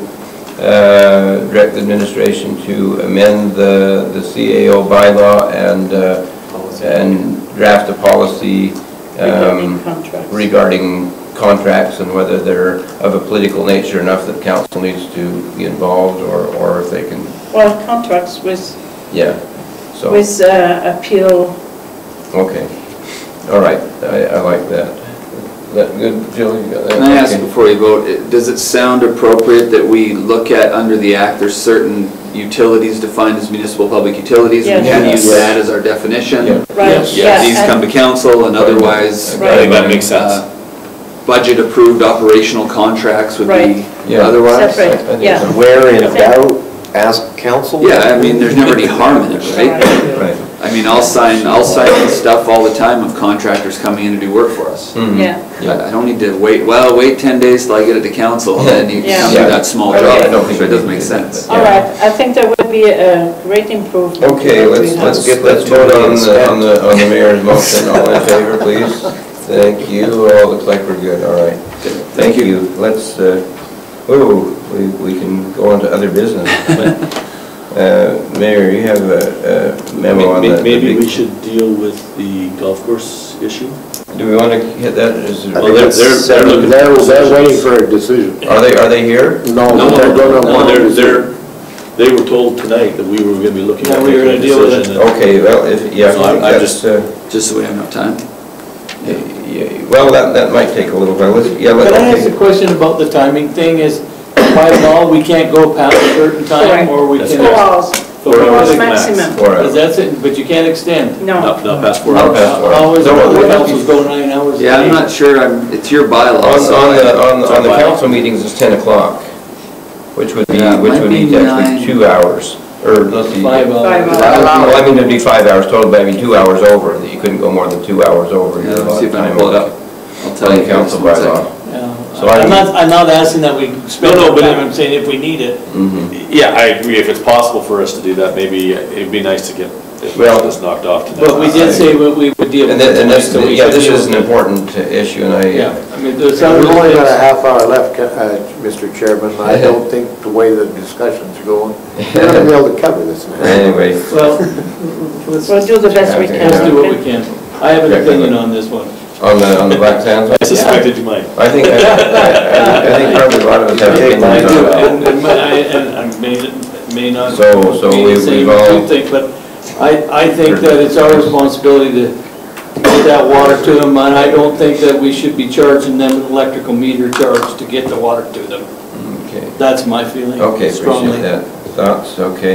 uh, direct the administration to amend the, the C A O bylaw and, uh, and draft a policy Regarding um, contracts. regarding contracts and whether they're of a political nature enough that council needs to be involved or, or if they can, Well, contracts with, yeah, so, with uh, appeal, okay. All right, I, I like that. Is that good, Phil? You got that? Can I ask Okay. before you vote, it- does it sound appropriate that we look at, under the Act, there's certain utilities defined as municipal public utilities? We Yes. can Yes. use that as our definition? Yeah. right? Yes. Yeah, these and- come to council and otherwise. I think that makes sense. uh, Budget-approved operational contracts would be Right. Yeah. otherwise? Separate, I think yeah. so. Where in doubt, ask council? Yeah, I mean, there's never any harm in it, right? Right. I mean, I'll sign, I'll sign stuff all the time of contractors coming in to do work for us. Mhm. Yeah, I I don't need to wait, well, wait ten days till I get it to council, and then you Yeah. come do Yeah. that small Okay. job. I don't think So it we doesn't need make to do sense. that. all right, I think there would be a great improvement. Okay, if we let's, have- let's get, let's vote on the, on the, on the mayor's motion. All in favor, please? Thank you. Oh, looks like we're good, all right. Thank you. Let's, uh, oh, we, we can go on to other business. Uh, Mayor, you have a a memo on Maybe the... maybe the we big- should deal with the golf course issue? Do we want to hit that? Is there- Well, they're, they're, they're looking. They're, for they're waiting decisions. for a decision. Are they, are they here? No, No, they're gonna no, want they're, to they're, they were told tonight that we were gonna be looking Yeah, at we were making a gonna deal with decision. it. and- Okay, well, if, yeah, So I- I that's, just- uh, Just so we have enough time. yeah, well, that, that might take a little while. Let's, yeah, let, Can I ask a okay. question about the timing thing is, by law, we can't go past a certain time, or we That's can... Four hours, Four four hours hours max. maximum. Four Because hours. that's it, but you can't extend. No. Not, not past four Not hours. past four hours. How is it, No, other no, councils go nine hours a Yeah, I'm day? not sure, I'm, it's your On, bylaws. so on the, I- on, on the council meetings, it's ten o'clock, which would be, Yeah, it which might would be be actually nine. two hours, or let's see. Five Five hours. hours. Well, I mean, it'd be five hours total, but I mean, two hours over, that you couldn't go more than two hours over. Yeah, You're let me allowed see if I can time pull it over. up. I'll tell On you. the council Just one bylaw. second. Yeah. So I I'm mean- not, I'm not asking that we spend No, no, no but time, it- I'm saying if we need it. Mhm. Yeah, I agree, if it's possible for us to do that, maybe it'd be nice to get this Well- knocked off tonight. But we did say we we would deal with And it then, and tonight, this, so we yeah, should this deal is an with it. important uh, issue, and I, Yeah, I mean, there's We've some of the only got a things- half hour left, uh, Mister Chairman. I don't think the way the discussions are going, we're gonna be able to cover this now. anyway, Well, let's, We'll do the best we Okay. can. let's do what okay? we can. I have an Okay. opinion on this one. on the, on the black sands. I suspected you might. I think, I, I, I think probably a lot of us have Take I opinions do, on that. and, and my- I, and I may, may not So- so be we- the same we've as all- you think, but I, I think that it's our responsibility to get that water to them, and I don't think that we should be charging them an electrical meter charge to get the water to them. Okay, That's my feeling okay, strongly. appreciate that. Thoughts, okay.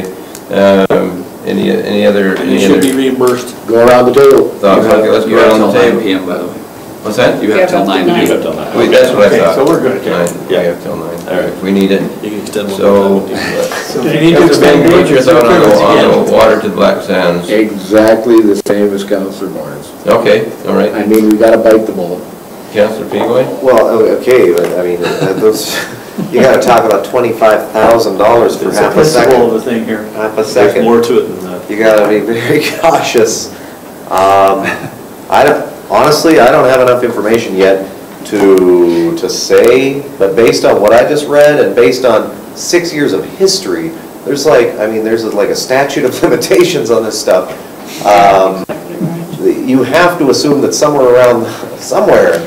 Um, any, any other, And any it should other be reimbursed. Go around the table. thoughts? You have- Okay, let's you go have around till the nine table. P M by the way. What's that? You Yeah, have till up to nine nine. You P have till nine. Wait, that's what I Okay, thought. so we're good. Nine, we Yeah. have till nine, All right. if we need it. You can extend one. So- more time if you want. So if you need to Councillor extend Bengry, it, what's your thought on the, on again. the water to the black sands? Exactly the same as Councillor Barnes. Okay, all right. I mean, we gotta bite the bullet. Councillor Peavoy? Well, o- okay, but I mean, uh, those, you gotta talk about twenty-five thousand dollars for It's the half a principle of second. the thing here. Half a There's second. more to it than that. You gotta be very cautious. Um, I don't, honestly, I don't have enough information yet to, to say, but based on what I just read and based on six years of history, there's like, I mean, there's like a statute of limitations on this stuff. Um, You have to assume that somewhere around, somewhere,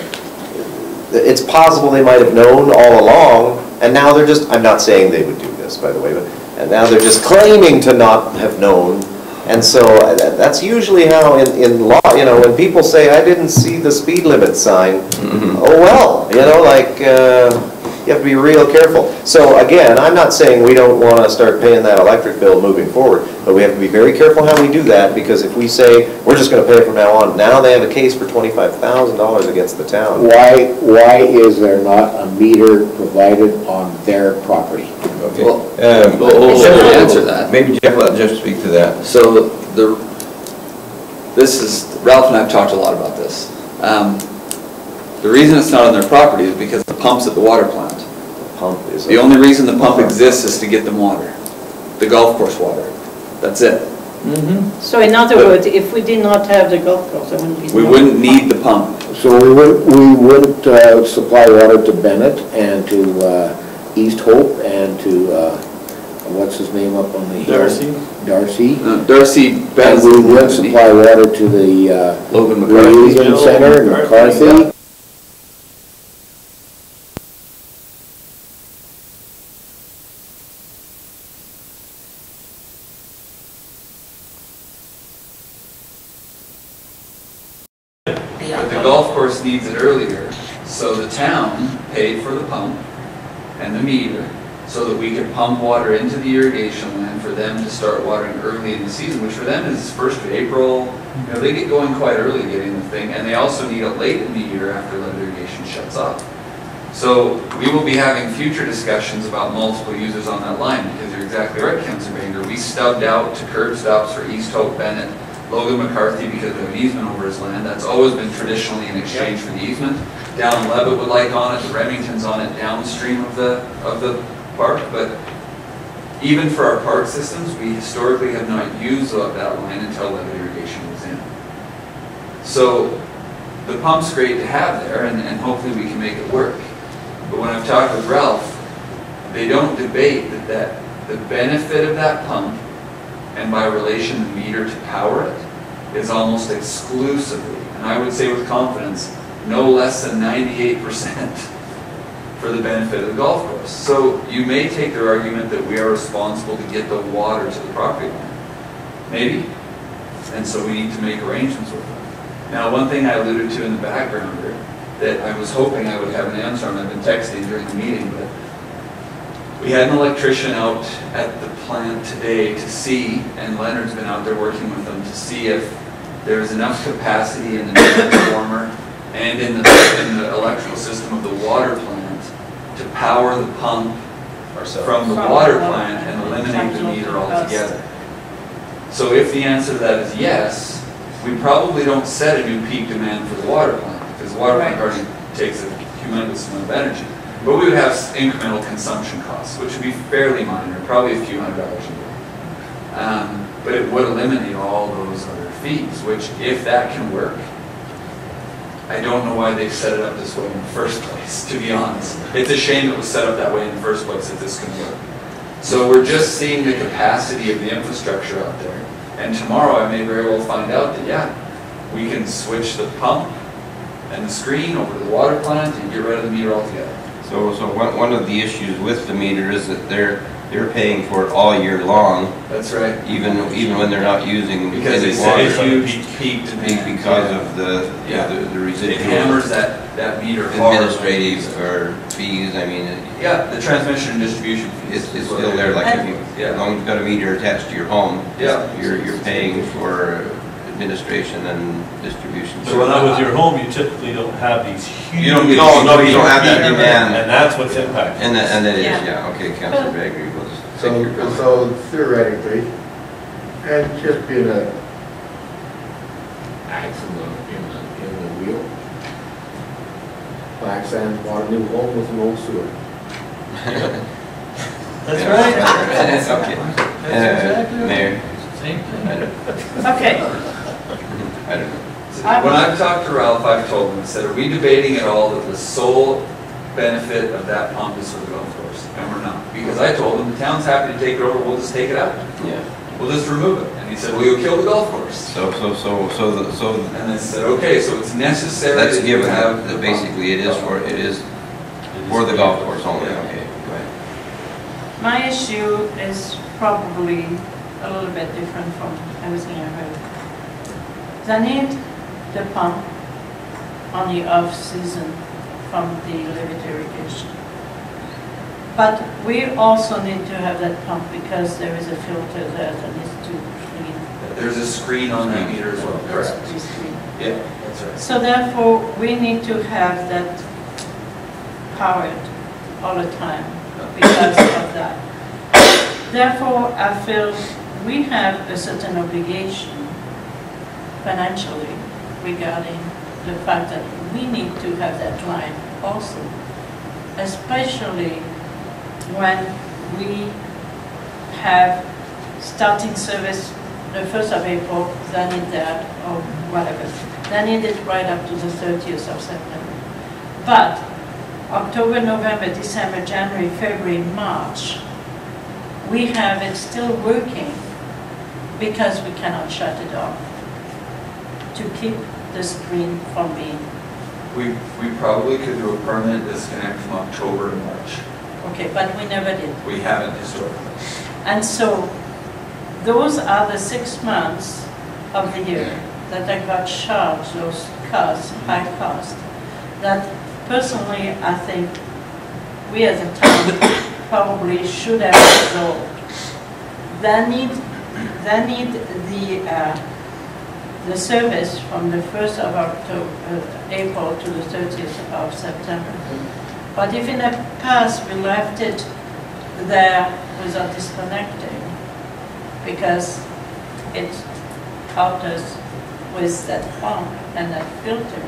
it's possible they might have known all along, and now they're just, I'm not saying they would do this, by the way, but, and now they're just claiming to not have known. And so uh, that- that's usually how in, in law, you know, when people say, I didn't see the speed limit sign, oh well, you know, like, uh, you have to be real careful. So again, I'm not saying we don't want to start paying that electric bill moving forward, but we have to be very careful how we do that, because if we say, we're just going to pay it from now on, now they have a case for twenty-five thousand dollars against the town. Why, why is there not a meter provided on their property? Okay. Well, Um, well, well, Jeff- let me answer that. Maybe Jeff, let Jeff speak to that. So the, this is, Ralph and I have talked a lot about this. Um, The reason it's not on their property is because the pump's at the water plant. Pump is. The only reason the pump exists is to get them water, the golf course water. That's it. So in other words, if we did not have the golf course, there wouldn't be. We no- wouldn't need the pump. So we wouldn't, we wouldn't uh, supply water to Bennett and to uh, East Hope and to, uh, what's his name up on the hill? Darcy. Darcy. Uh, Darcy, And Benz, we would supply water to the uh, Logan McCarthy. Reason Center in McCarthy. But the golf course needs it earlier, so the town paid for the pump and the meter so that we could pump water into the irrigation land for them to start watering early in the season, which for them is first of April. You know, they get going quite early getting the thing, and they also need it late in the year after lead irrigation shuts off. So we will be having future discussions about multiple users on that line, because you're exactly right, Councillor Bengry. We stubbed out to curb stops for East Hope, Bennett, Logan McCarthy, because we have an easement over his land. That's always been traditionally in exchange for the easement. Down in Levitt would like on it, the Remington's on it downstream of the, of the park, but even for our park systems, we historically have not used that line until Levitt irrigation was in. So the pump's great to have there, and, and hopefully we can make it work. But when I've talked with Ralph, they don't debate that, that the benefit of that pump, and by relation the meter to power it, is almost exclusively, and I would say with confidence, no less than ninety-eight percent for the benefit of the golf course. So you may take their argument that we are responsible to get the water to the property line. Maybe. And so we need to make arrangements with them. Now, one thing I alluded to in the background here, that I was hoping I would have an answer on, I've been texting during the meeting, but we had an electrician out at the plant today to see, and Leonard's been out there working with them to see if there's enough capacity in the transformer and in the, in the electrical system of the water plant to power the pump from the water plant and eliminate the meter altogether. So if the answer to that is yes, we probably don't set a new peak demand for the water plant, because the water plant already takes a humongous amount of energy. But we would have incremental consumption costs, which would be fairly minor, probably a few hundred dollars a year. Um, but it would eliminate all those other fees, which if that can work, I don't know why they set it up this way in the first place, to be honest. It's a shame it was set up that way in the first place if this can work. So we're just seeing the capacity of the infrastructure out there. And tomorrow I may very well find out that, yeah, we can switch the pump and the screen over to the water plant and get rid of the meter altogether. So, so one, one of the issues with the meter is that they're they're paying for it all year long. That's right. Even even when they're not using because any it's water. a huge peak demand. Because yeah. of the yeah. the, the residual. It hammers that that meter hard. Administrative or fees. I mean. It, yeah, the transmission and distribution fees. It's, it's still there. Like if you, yeah. as long as you've got a meter attached to your home, yeah. you're you're paying for administration and distribution. So when I'm with your home, you typically don't have these huge. You don't. No, no, you don't have that demand. And that's what's impacting. And that, and that is, Yeah. yeah. Okay, Councillor Bengry was. So, so theoretically, and just being a accident in the, in the wheel, black sand bought a new home with an old sewer. That's right. That's okay. That's exactly right. Mayor. Same thing. I don't, Okay. I don't know. When I've talked to Ralph, I've told him, I said, are we debating at all that the sole benefit of that pump is for the golf course? And we're not. Because I told him, the town's happy to take it over, we'll just take it out. Yeah. We'll just remove it. And he said, well, you'll kill the golf course. So, so, so, so, the, so. And I said, okay, so it's necessary Let's that give you it, have that the basically it is for, it is for the golf course only, Yeah. okay, go ahead. My issue is probably a little bit different from everything I heard. They need the pump on the off-season from the levee irrigation. But we also need to have that pump because there is a filter there that needs to clean. There's a screen on that meter as well, That's correct? to screen. Yeah, that's right. So therefore, we need to have that powered all the time because of that. Therefore, I feel we have a certain obligation financially regarding the fact that we need to have that line also, especially when we have starting service the first of April, they need that, or whatever. They need it right up to the thirtieth of September. But October, November, December, January, February, March, we have it still working because we cannot shut it off to keep the screen from being. We, we probably could do a permanent disconnect from October to March. Okay, but we never did. We haven't historically. And so those are the six months of the year that I got charged those costs, high costs, that personally I think we as a town probably should have resolved. They need, they need the, uh, the service from the first of October, uh, April to the thirtieth of September. But if in the past we left it there without disconnecting, because it helped us with that pump and that filter,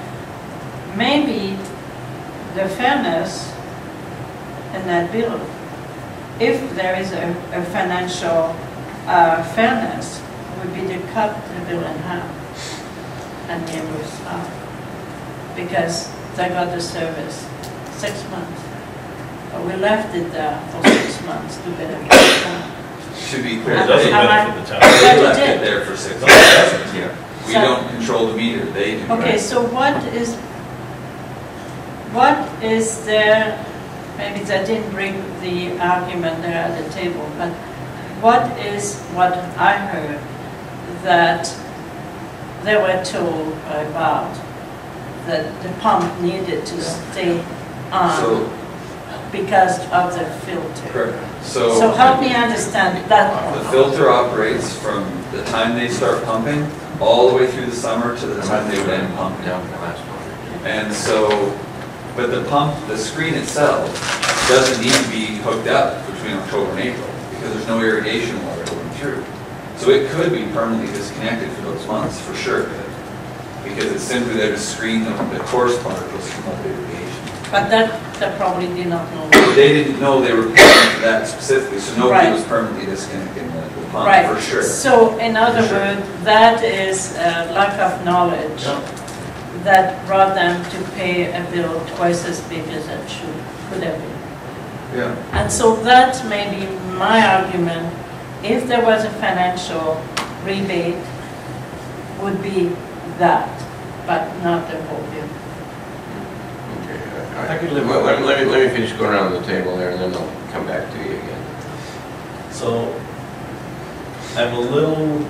maybe the fairness in that bill, if there is a, a financial uh, fairness, would be to cut the bill in half and reimburse half, because they got the service six months. But we left it there for six months to get it done. To be clear, Am- It doesn't am I- benefit the town. But they you left did. it there for six No, months. it doesn't. Yeah. We So- don't control the meter, they do. Okay, so what is, what is there, maybe I didn't bring the argument there at the table, but what is what I heard that they were told about that the pump needed to stay on So, because of the filter? correct. So So, help me understand that. the filter operates from the time they start pumping, all the way through the summer to the time they then pump. And so, but the pump, the screen itself, doesn't need to be hooked up between October and April, because there's no irrigation water going through. So it could be permanently disconnected for those months, for sure, because it's simply there to screen the, the coarse particles from the irrigation. But that, that probably did not know. They didn't know they were paying for that specifically, so nobody Right. was permanently disconnecting the the pump, Right. for sure. So in other For sure. words, that is a lack of knowledge that brought them to pay a bill twice as big as it should, could have been. Yeah. And so that may be my argument, if there was a financial rebate, would be that, but not the whole bill. Okay, I could live Well, with let that. let me, let me finish going around the table there, and then I'll come back to you again. So, I'm a little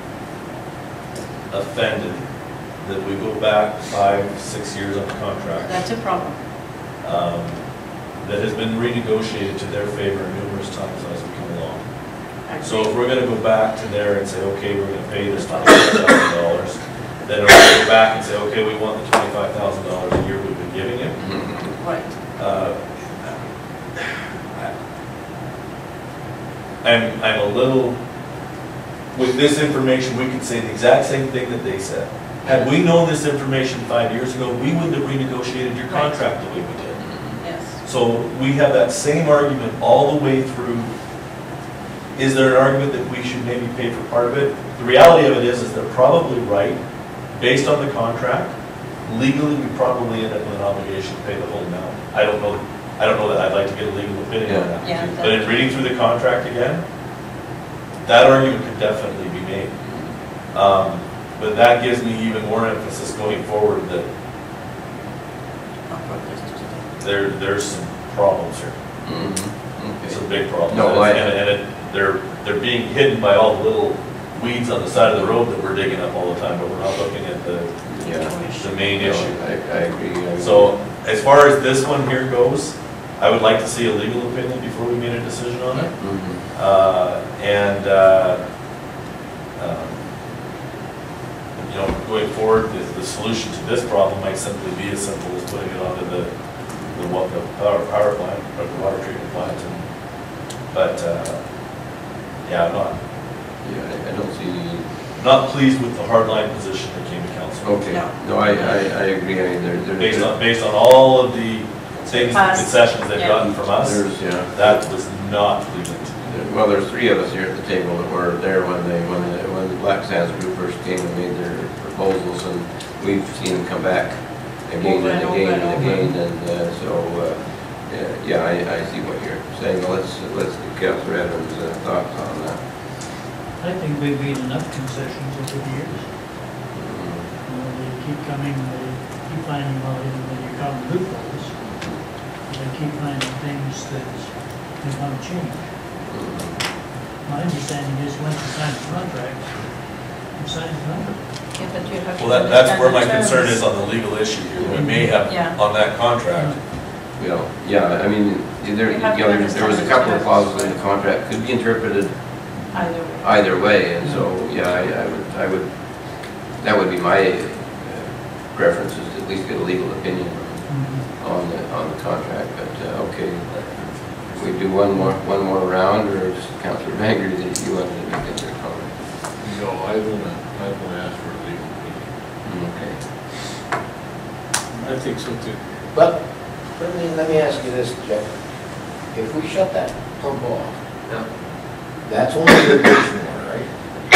offended that we go back five, six years on the contract. That's a problem. um, That has been renegotiated to their favor numerous times as we come along. So if we're gonna go back to there and say, okay, we're gonna pay this twenty-five thousand dollars, then we're gonna go back and say, okay, we want the twenty-five thousand dollars a year we've been giving you. Right. Uh, I'm, I'm a little, with this information, we could say the exact same thing that they said. Had we known this information five years ago, we wouldn't have renegotiated your contract the way we did. Yes. So we have that same argument all the way through. Is there an argument that we should maybe pay for part of it? The reality of it is, is they're probably right, based on the contract. Legally, we probably end up with an obligation to pay the whole amount. I don't know, I don't know that I'd like to get a legal opinion on that. Yeah. But in reading through the contract again, that argument could definitely be made. Um, But that gives me even more emphasis going forward that there, there's some problems here. Mm-hmm. Some big problems. No, I- And, and it, they're, they're being hidden by all the little weeds on the side of the road that we're digging up all the time, but we're not looking at the, Yeah. the main No, issue. I, I agree. I agree. So as far as this one here goes, I would like to see a legal opinion before we made a decision on it. Mhm. Uh, and, uh, um, you know, going forward, the, the solution to this problem might simply be as simple as putting it onto the, the, wa- the power, power plant, or the water treatment plant. And, but, uh, yeah, I'm not, Yeah, I- I don't see, not pleased with the hardline position that came to council. okay, No. no, I, I, I agree, I mean, there, there. Based on, based on all of the things, Past, concessions they've yeah. gotten from us, There's, yeah. that was not pleasing. Well, there's three of us here at the table that were there when they, when the, when the Black Sands group first came and made their proposals, and we've seen them come back again Over and and again over and and again, and, uh, so, uh, yeah, yeah, I, I see what you're saying. Well, let's, let's get Councillor Edmonds' uh, thoughts on that. I think we've made enough concessions over the years. You know, they keep coming, they keep finding, well, when you come loopholes, they keep finding things that they want to change. My understanding is once you sign the contract, you sign the contract. Yeah, but you have to Well, that, that's where my understand the concern is terms. on the legal issue here. We may have, Yeah. on that contract, Well, yeah, I mean, there, you You have to know, there there was a understand couple the of terms. clauses in the contract, could be interpreted Either way. either way, and so, yeah, I, I would, I would, that would be my uh, preference, is to at least get a legal opinion on the, on the contract, but, uh, okay. We do one more, one more round, or just Councillor Bengry, that you wanted to make a comment? No, I want to, I want to ask for a legal opinion. Okay. I think so too. But, let me, let me ask you this, Jeff. If we shut that pump off, that's only irrigation water, right?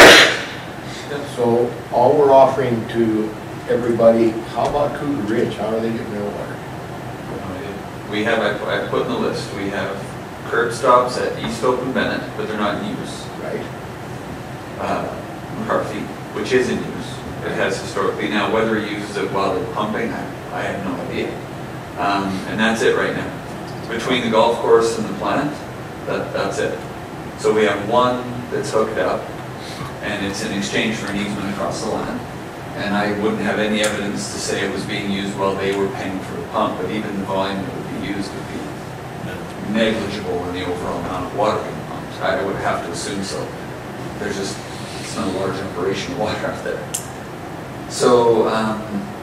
So all we're offering to everybody, how about Cougar Ridge? How are they getting their water? We have, I put- I put in the list, we have curb stops at East Open Bennett, but they're not in use. Right. Uh, McCarthy, which is in use. It has historically. Now, whether he uses it while they're pumping, I, I have no idea. Um, and that's it right now. Between the golf course and the plant, that, that's it. So we have one that's hooked up, and it's in exchange for an easement across the land. And I wouldn't have any evidence to say it was being used while they were paying for the pump, but even the volume that would be used would be negligible in the overall amount of water being pumped. I would have to assume so. There's just, it's not a large operation of water out there. So, um,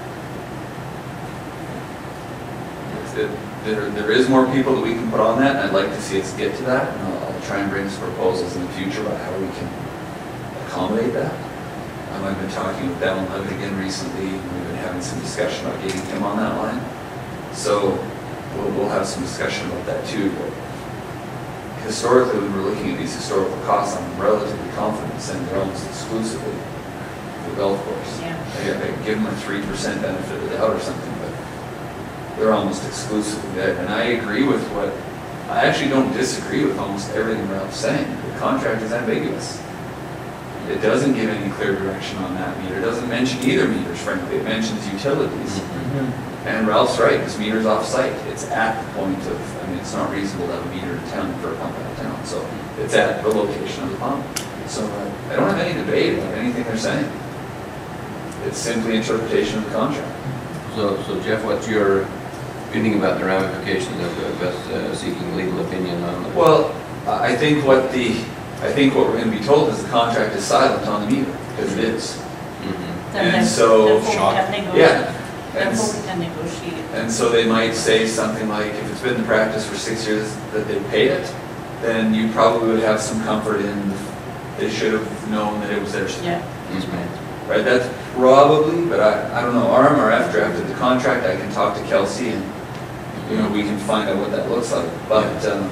it, there, there is more people that we can put on that, and I'd like to see us get to that, and I'll, I'll try and bring some proposals in the future about how we can accommodate that. Um, I've been talking with Dallin Levitt again recently, and we've been having some discussion about getting him on that line. So we'll, we'll have some discussion about that too. But historically, when we're looking at these historical costs, I'm relatively confident saying they're almost exclusively the golf course. Yeah. I, I give them a three percent benefit of the doubt or something, but they're almost exclusively there. And I agree with what, I actually don't disagree with almost everything Ralph's saying. The contract is ambiguous. It doesn't give any clear direction on that meter. It doesn't mention either meters, frankly. It mentions utilities. Mm-hmm. And Ralph's right, this meter's off-site. It's at the point of, I mean, it's not reasonable to have a meter in town for a pump out of town. So it's at the location of the pump. So uh, I don't have any debate about anything they're saying. It's simply interpretation of the contract. So, so Jeff, what's your feeling about the ramifications of, of us uh, seeking legal opinion on the... Well, I think what the, I think what we're going to be told is the contract is silent on the meter, because it is. Mm-hmm. And so, yeah. Therefore we can negotiate. And so they might say something like, if it's been the practice for six years that they paid it, then you probably would have some comfort in, they should have known that it was theirs. Yeah, that's Mm-hmm. right. Right, that's probably, but I, I don't know, R M R F drafted the contract, I can talk to Kelsey and, you know, we can find out what that looks like, but, um,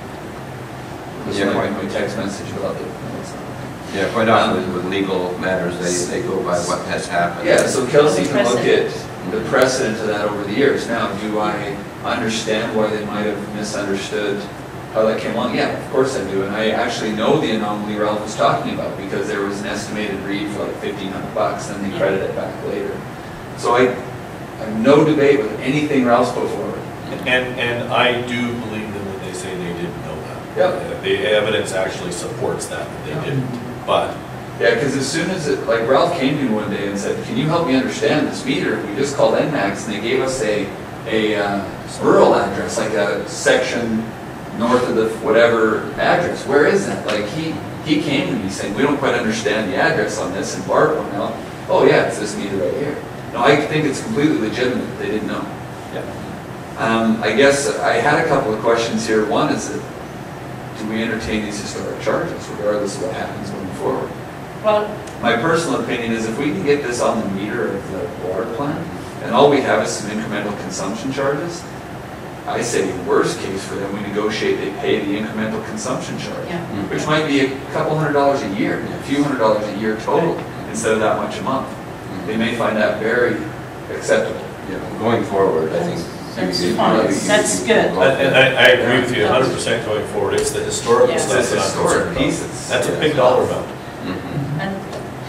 this Yeah, might quite- be my text message about the, Yeah, quite often with legal matters, they, they go by what has happened. yeah, so Kelsey can look at Precedent. the precedent of that over the years. Now, do I understand why they might have misunderstood how that came on? Yeah, of course I do, and I actually know the anomaly Ralph was talking about, because there was an estimated read for like fifteen hundred bucks, and they credit it back later. So I, I have no debate with anything Ralph's put forward. And, and I do believe them when they say they didn't know that. Yep. Uh, The evidence actually supports that, that they didn't, but. Yeah, because as soon as it, like Ralph came to me one day and said, can you help me understand this meter? We just called N MAX and they gave us a, a uh, rural address, like a section north of the whatever address. Where is that? Like he, he came to me saying, we don't quite understand the address on this, and Barb went out, oh yeah, it's this meter right here. No, I think it's completely legitimate that they didn't know. Yeah. Um, I guess I had a couple of questions here. One is that, do we entertain these historic charges regardless of what happens going forward? Well, My personal opinion is if we can get this on the meter of the water plant, and all we have is some incremental consumption charges, I say worst case for them, we negotiate, they pay the incremental consumption charge, yeah. which might be a couple hundred dollars a year, a few hundred dollars a year total, instead of that much a month. They may find that very acceptable. Yeah, going forward, I think. That's you- you- fine. you- you- That's you- good. And and I, I agree with you a hundred percent going forward. It's the historical Yeah. stuff It's that this I'm historic concerned about. piece that's- That's a yeah. big dollar amount. Mhm. And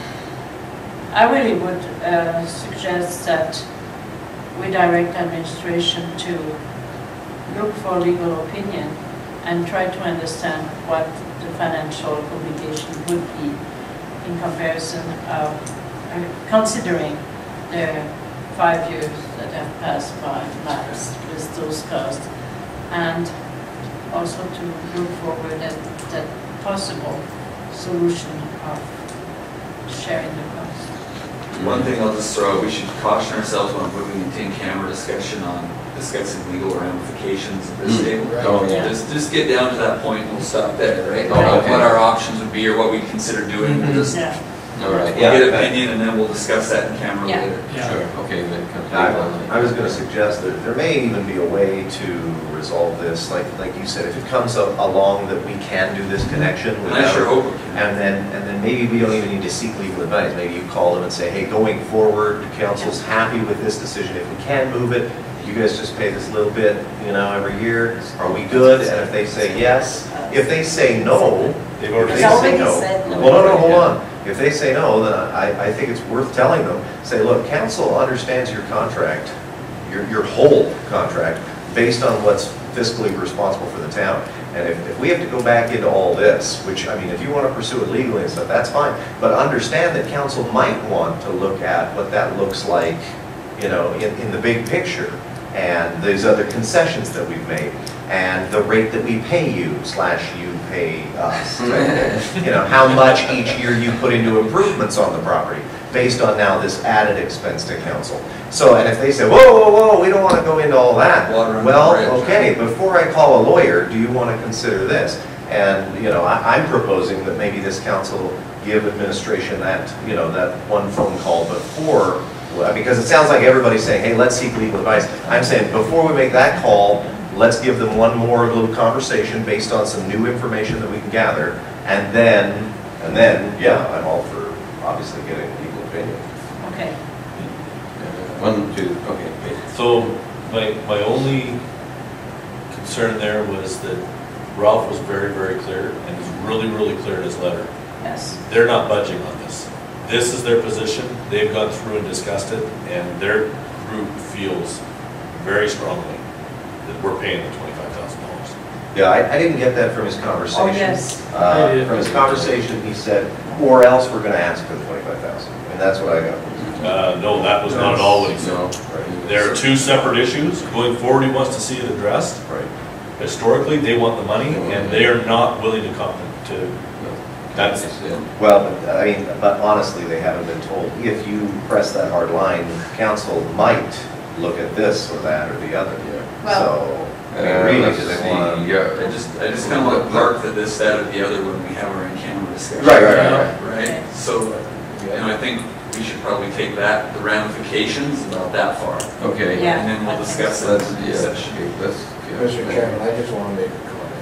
I really would uh, suggest that we direct administration to look for legal opinion and try to understand what the financial obligation would be in comparison of, uh, considering the five years that have passed by lapsed with those costs, and also to look forward at that possible solution of sharing the cost. One thing I'll just throw out, we should caution ourselves when we're moving into in-camera discussion on discussing legal ramifications of this Mm. table. Oh, yeah. Just, just get down to that point and we'll stop there, right? Oh, okay. What our options would be or what we'd consider doing, we'll just, Yeah. All right, we'll yeah. get opinion and then we'll discuss that in camera Yeah. later. Sure, okay, then come I back. I was going to suggest that there may even be a way to resolve this, like, like you said, if it comes a- along that we can do this connection And without. I sure hope we can. And then, and then maybe we don't even need to seek legal advice. Maybe you call them and say, hey, going forward, council's happy with this decision. If we can move it, you guys just pay this little bit, you know, every year? Are we good? And if they say yes, if they say no, They've if already they said say no. no, Said no. well, no, no, hold on. If they say no, then I, I think it's worth telling them, say, look, council understands your contract, your, your whole contract, based on what's fiscally responsible for the town. And if, if we have to go back into all this, which, I mean, if you want to pursue it legally and stuff, that's fine. But understand that council might want to look at what that looks like, you know, in, in the big picture. And these other concessions that we've made. And the rate that we pay you, slash you pay us. You know, how much each year you put into improvements on the property, based on now this added expense to council. So, and if they say, whoa, whoa, whoa, we don't want to go into all that. Water under Well, the bridge. okay, before I call a lawyer, do you want to consider this? And, you know, I, I'm proposing that maybe this council give administration that, you know, that one phone call before, because it sounds like everybody's saying, hey, let's seek legal advice. I'm saying, before we make that call, let's give them one more little conversation based on some new information that we can gather. And then, and then, yeah, I'm all for obviously getting legal opinion. Okay. One, two, okay. wait. So my, my only concern there was that Ralph was very, very clear and was really, really clear in his letter. Yes. They're not budging on this. This is their position. They've gone through and discussed it, and their group feels very strongly that we're paying the twenty-five thousand dollars. Yeah, I, I didn't get that from his conversation. Oh, yes. Uh, From his conversation, he said, or else we're gonna ask for the twenty-five thousand, and that's what I got. Uh, no, that was not at all what he said. No. There are two separate issues. Going forward, he wants to see it addressed. Right. Historically, they want the money, and they are not willing to come to, that's, Well, but, I mean, but honestly, they haven't been told. If you press that hard line, council might look at this or that or the other. So, I mean, Uh, really, let's do they see, want to? yeah. I just, I just kind of want to park the this, that, or the other when we have our in-camera discussion. Right, right, right, right. Right? So, you know, I think we should probably take that, the ramifications, about that far. Okay. Yeah. And then we'll discuss it Let's, in yeah, the session. okay, let's. yeah. Mister Chairman, I just want to make a comment.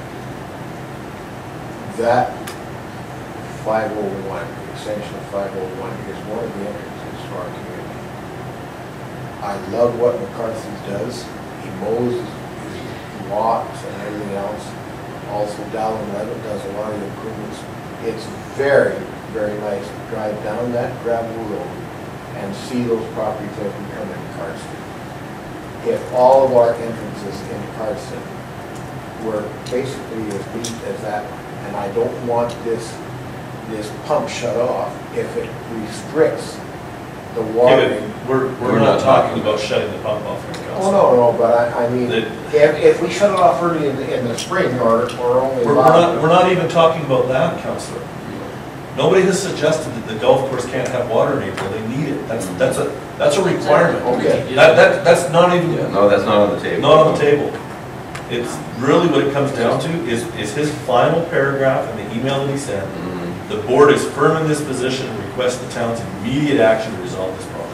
That five oh one, extension of five oh one is one of the entrances to our community. I love what McCarthy does. He mows his walks and everything else. Also, Dallin Levitt does a lot of improvements. It's very, very nice to drive down that gravel road and see those properties as we come into Cardston. If all of our entrances into Cardston were basically as deep as that one, and I don't want this, this pump shut off if it restricts the watering. we're, we're not talking about shutting the pump off here, Oh, Council. no, no, but I, I mean, The- if, if we shut it off early in the, in the spring or, or only. We're, we're allow- not, we're not even talking about that, Councillor. Nobody has suggested that the golf course can't have water in April. They need it. That's, that's a, that's a requirement. Okay. That, that, that's not even, Yeah, no, that's not on the table. not on the table. It's really what it comes down to is, is his final paragraph in the email that he sent. Mhm. The board is firm in this position and requests the town's immediate action to resolve this problem.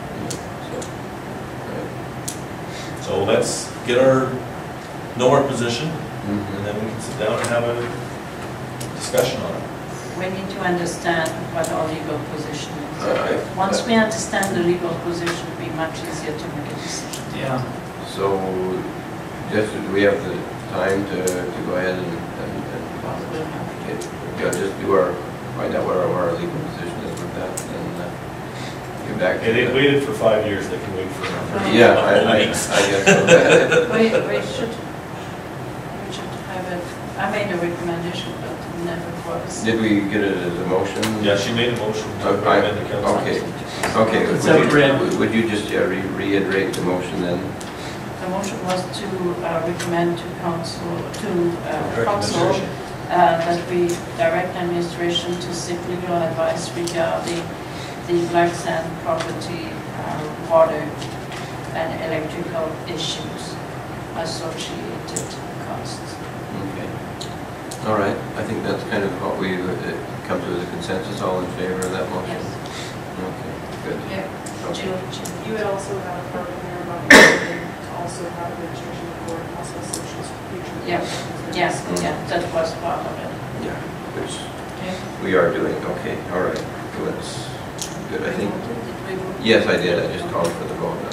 So let's get our, know our position, Mhm. and then we can sit down and have a discussion on it. We need to understand what our legal position is. Alright. Once we understand the legal position, it'll be much easier to make a decision. Yeah. So, just, do we have the time to, to go ahead and, and, and get, yeah, just do our, find out what our, what our legal position is with that, and uh, get back to Okay, they the- waited for five years, they can wait for. Yeah, I, I, I weeks. guess so. We, we should, we should have it, I made a recommendation, but never was. Did we get it as a motion? Yeah, she made a motion to Oh, I- amend the council. Okay, okay, would It's up you, red. would you just uh, re- reiterate the motion then? The motion was to uh, recommend to council, to uh, Direct council, administration. uh, that we direct administration to seek legal advice regarding the black sand property, uh, water and electrical issues associated costs. Okay. All right, I think that's kind of what we uh, come to as a consensus, all in favor of that motion? Yes. Okay, good. Yeah, Okay. Jill, Jill, you would also have a part in there about to also have administration report, also social security. Yeah. Yes, yeah, that was part of it. Yeah, which Okay. we are doing, okay, all right, let's, good, I think, Did we vote? yes, I did, I just called for the vote, and, and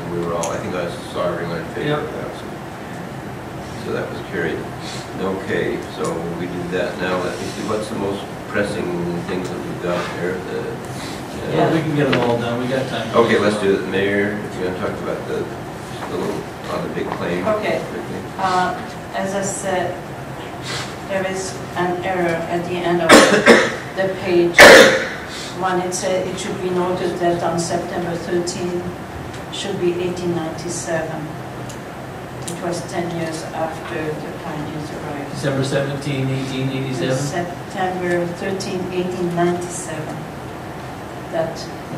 and we were all, I think I saw everyone in favor of that. So, so that was carried. Okay, so we did that. Now let me see, what's the most pressing things that we've got here? The, uh, Yeah, we can get them all done, we got time. Okay, let's do it. Mayor, if you're going to talk about the, the little, on the big claim. Okay. Uh, as I said, there is an error at the end of the, the page. When it said it should be noted that on September thirteenth should be eighteen ninety-seven. It was ten years after the pioneers arrived. December seventeenth, eighteen eighty-seven? September thirteenth, eighteen ninety-seven. That,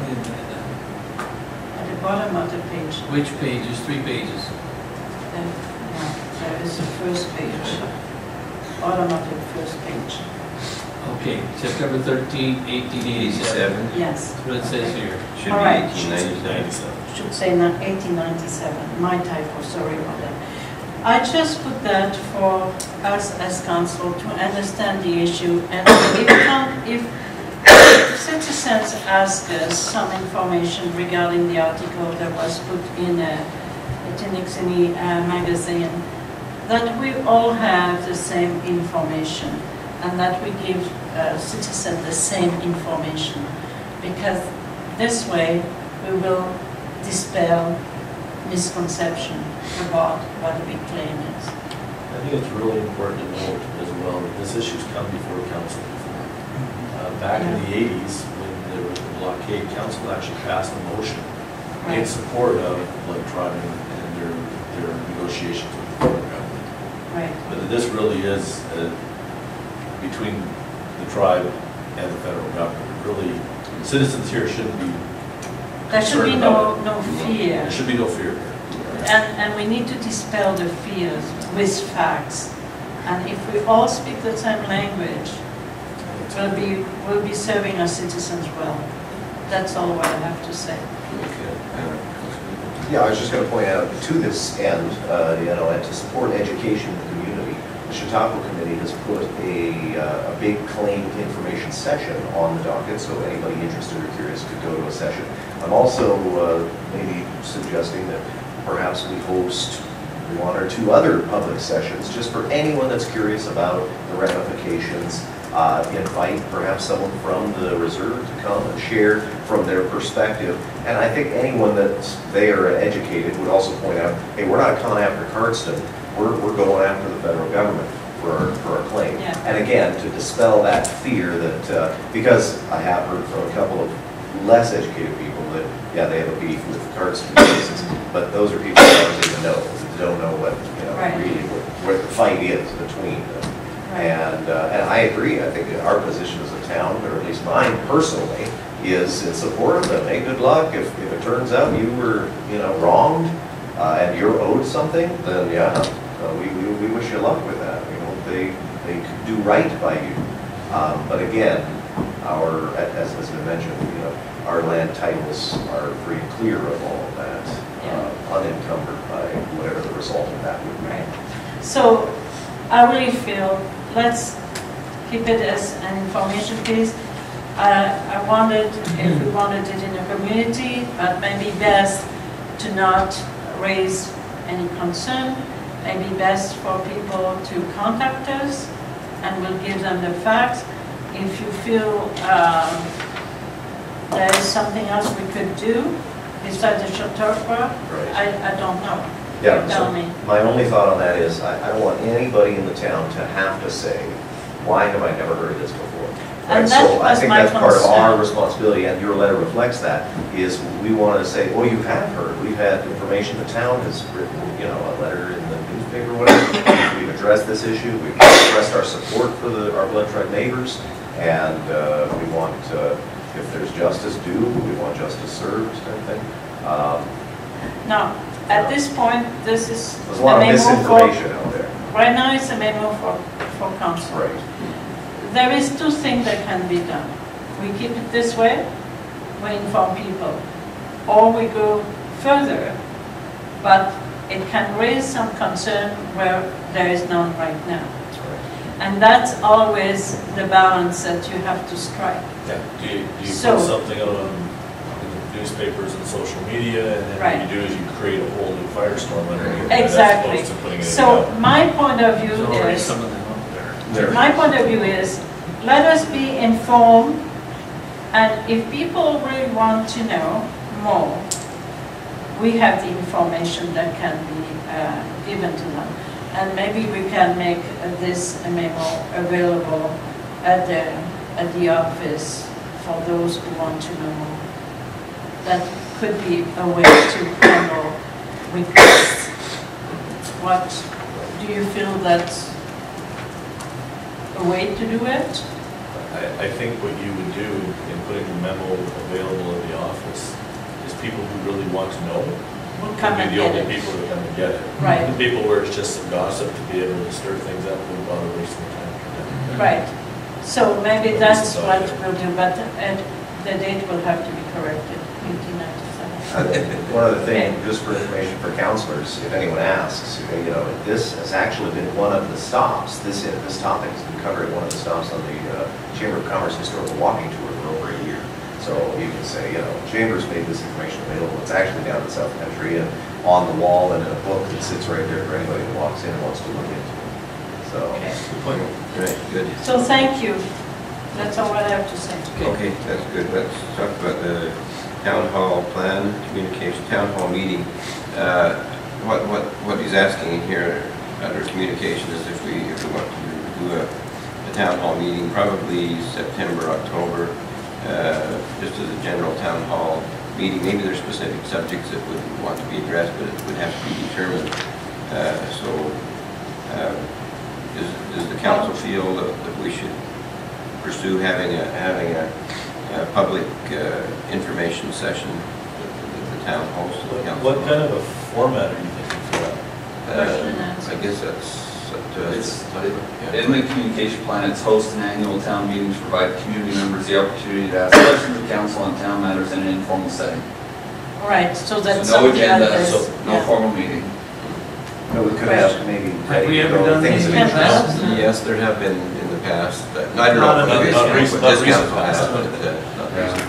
at the bottom of the page. Which page? There's three pages. There, no, there is the first page. Bottom of the first page. Okay, September thirteenth, eighteen eighty-seven. Yes. That's what it says here. Should All be right. eighteen ninety-seven. Should say eighteen ninety-seven, my typo, sorry about that. I just put that for us as council to understand the issue, and if, come, if citizens ask us some information regarding the article that was put in a, a Tinixini uh, magazine, that we all have the same information, and that we give uh, citizens the same information, because this way we will dispel misconception about what a big claim is. I think it's really important to note as well that this issue's come before council before. Uh, back in the eighties, when there was the blockade, council actually passed a motion Right. in support of blood tribe and their, their negotiations with the federal government. Right. But this really is uh, between the tribe and the federal government. Really, citizens here shouldn't be There should be no, no fear. There should be no fear here. And, and we need to dispel the fears with facts. And if we all speak the same language, we'll be, we'll be serving our citizens well. That's all what I have to say. Yeah, I was just going to point out, to this end, uh, you know, and to support education in the community, the Chautauqua Committee has put a, uh, a big claim information session on the docket, so anybody interested or curious could go to a session. I'm also uh, maybe suggesting that perhaps we host one or two other public sessions, just for anyone that's curious about the ramifications. Uh, invite perhaps someone from the reserve to come and share from their perspective. And I think anyone that's there and educated would also point out, hey, we're not coming after Cardston, we're, we're going after the federal government for our, for our claim. Yeah. And again, to dispel that fear that, uh, because I have heard from a couple of less educated people that, yeah, they have a beef with Cardston cases, but those are people that don't even know, that don't know what, you know, Right. really what, what the fight is between them. Right. And, uh, and I agree, I think that our position as a town, or at least mine personally, is in support of them. Hey, good luck. If, if it turns out you were, you know, wronged uh, and you're owed something, then yeah, uh, we, we, we wish you luck with that. You know, they, they could do right by you. Um, but again, our, as has been mentioned, you know, our land titles are pretty clear of all of that, uh, unencumbered by whatever the result of that would be. Right. So I really feel, let's keep it as an information piece. Uh, I wanted, if we wanted it in a community, but maybe best to not raise any concern, maybe best for people to contact us and we'll give them the facts. If you feel um, there is something else we could do besides the Chautauqua, Right. I, I don't know. Yeah, Tell so me. my only thought on that is, I, I don't want anybody in the town to have to say, why have I never heard of this before? And Right, that so I was think my that's part of our concern. responsibility, and your letter reflects that, is we want to say, well, you have heard, we've had information, the town has written, you know, a letter in the newspaper, whatever, we've addressed this issue, we've expressed our support for the, our blood tribe neighbors, and uh, we want, uh, if there's justice due, we want justice served, type thing. Um, Now, at this point, this is There's a the lot of memo for, misinformation out there. right now it's a memo for, for council. Right. There is two things that can be done. We keep it this way, we inform people, or we go further, but it can raise some concern where there is none right now. And that's always the balance that you have to strike. Yeah, do you, do you So- put something out on, in the newspapers and social media, and then Right. what you do is you create a whole new firestorm underneath it, Exactly. as opposed to putting it So together. my point of view There's already is, some of them up there. my point of view is, let us be informed, and if people really want to know more, we have the information that can be uh, given to them. And maybe we can make uh, this memo available at the, at the office for those who want to know more. That could be a way to handle requests. What, do you feel that's a way to do it? I, I think what you would do in putting the memo available in the office is people who really want to know We'll come would and be the get only it. people that come and get it. Right. The people where it's just some gossip to be able to stir things up wouldn't bother wasting the time. Right. So maybe that's what we'll do, but uh, the date will have to be corrected, eighteen ninety-seven. I think one other thing, just for information for councillors, if anyone asks, you know, this has actually been one of the stops. This this topic has been covered at one of the stops on the uh, Chamber of Commerce Historical Walking Tour for over a year. So you can say, you know, Chambers made this information available. It's actually down in the South Country and on the wall and in a book that sits right there for anybody who walks in and wants to look into it. So, Okay. Right, good. So thank you. That's all I have to say. Okay, that's good. Let's talk about the town hall plan, communication, town hall meeting. Uh, What, what, what he's asking here under communication is if we, if we want to do a, a town hall meeting, probably September, October, uh, just as a general town hall meeting. Maybe there's specific subjects that would want to be addressed, but it would have to be determined. Uh, So, uh, does, does the council feel that, that we should pursue having a, having a, a public uh, information session that the town hosts? the council? What kind of a format are you thinking for that? Uh, I guess that's up to us. It's, Yeah. in the communication plan, it's host an annual town meeting to provide community members the opportunity to ask questions of council on town matters in an informal setting. All right, so that's So no something like agenda, this. so no Yeah. formal meeting. no, we could have asked maybe. Have we Teddy to ever go done things these that in he the past? knows. Yes, there have been in the past, but I don't Not know. enough. if Not this recent- council- not this recent council has, past. but, uh, not recent.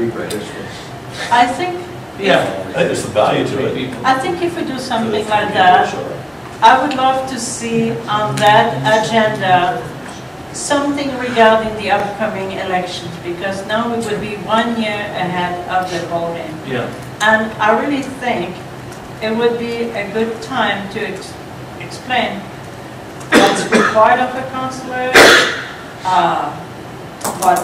I think, Yeah. I think there's some value to it. I think if we do something like that, I would love to see on that agenda something regarding the upcoming elections, because now we will be one year ahead of the voting. Yeah. And I really think it would be a good time to ex explain what's required of a councillor, uh, what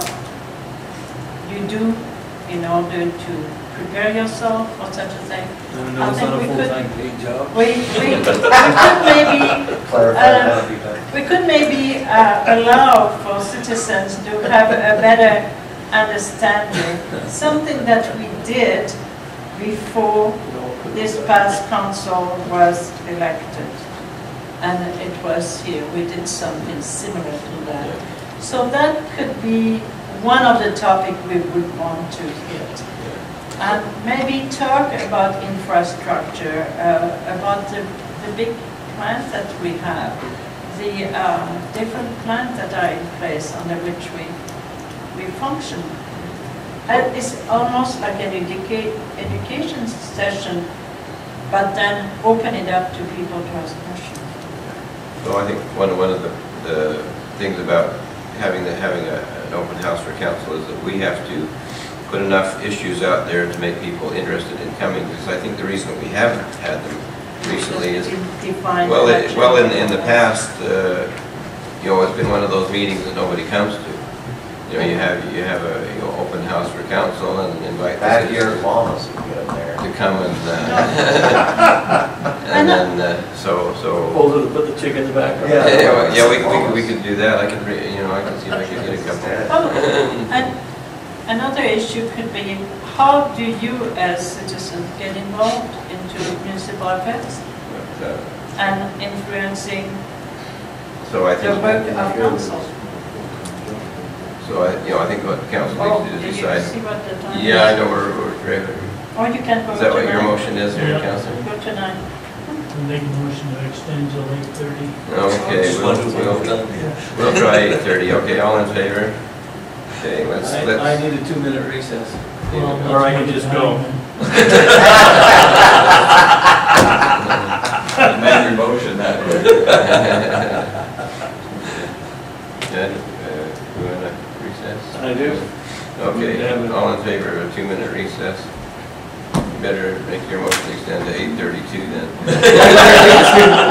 you do in order to prepare yourself for such a thing. And I no, it's think not a we could- full-time paid job. We, we, we could maybe, Clarify uh, that if you can. we could maybe uh, allow for citizens to have a better understanding, something that we did before this past council was elected. And it was here, we did something similar to that. So that could be one of the topics we would want to hit. And maybe talk about infrastructure, uh, about the, the big plans that we have, the uh, different plans that are in place under which we, we function. And it's almost like an educate, education session, but then open it up to people to ask questions. So I think one, one of the, the things about having the, having a, an open house for council is that we have to put enough issues out there to make people interested in coming, because I think the reason we haven't had them recently is, Define well, it, election. well, in, in the past, uh, you know, it's been one of those meetings that nobody comes to. You know, you have, you have a, you know, open house for council and invite the Back here, citizens Lamas would get up there. to come and, uh, and then, uh, so, so. Proposal to put the chickens back on. Yeah. Yeah, well, yeah, we, we, we could do that. I could, re- you know, I can see if I could get a couple. Oh, and another issue could be, how do you as citizens get involved into municipal affairs But, uh, and influencing So I the think, work of council? so I, you know, I think what the council Oh, needs to did you decide. see what the time is? Yeah, I know we're, we're, we're- Or you can go is that what your tonight. motion is here, Yeah. council? Go tonight. Make a motion to extend till eight thirty. Okay, we'll, we'll, we'll try eight thirty. Okay, all in favor? Okay, let's, I, I let's, need a two-minute recess. Well, Or I can just go. Amend your motion that way. Good, uh, we want to recess? I do. Okay, all in favor of a two-minute recess? You better make your motion extend to eight thirty-two then.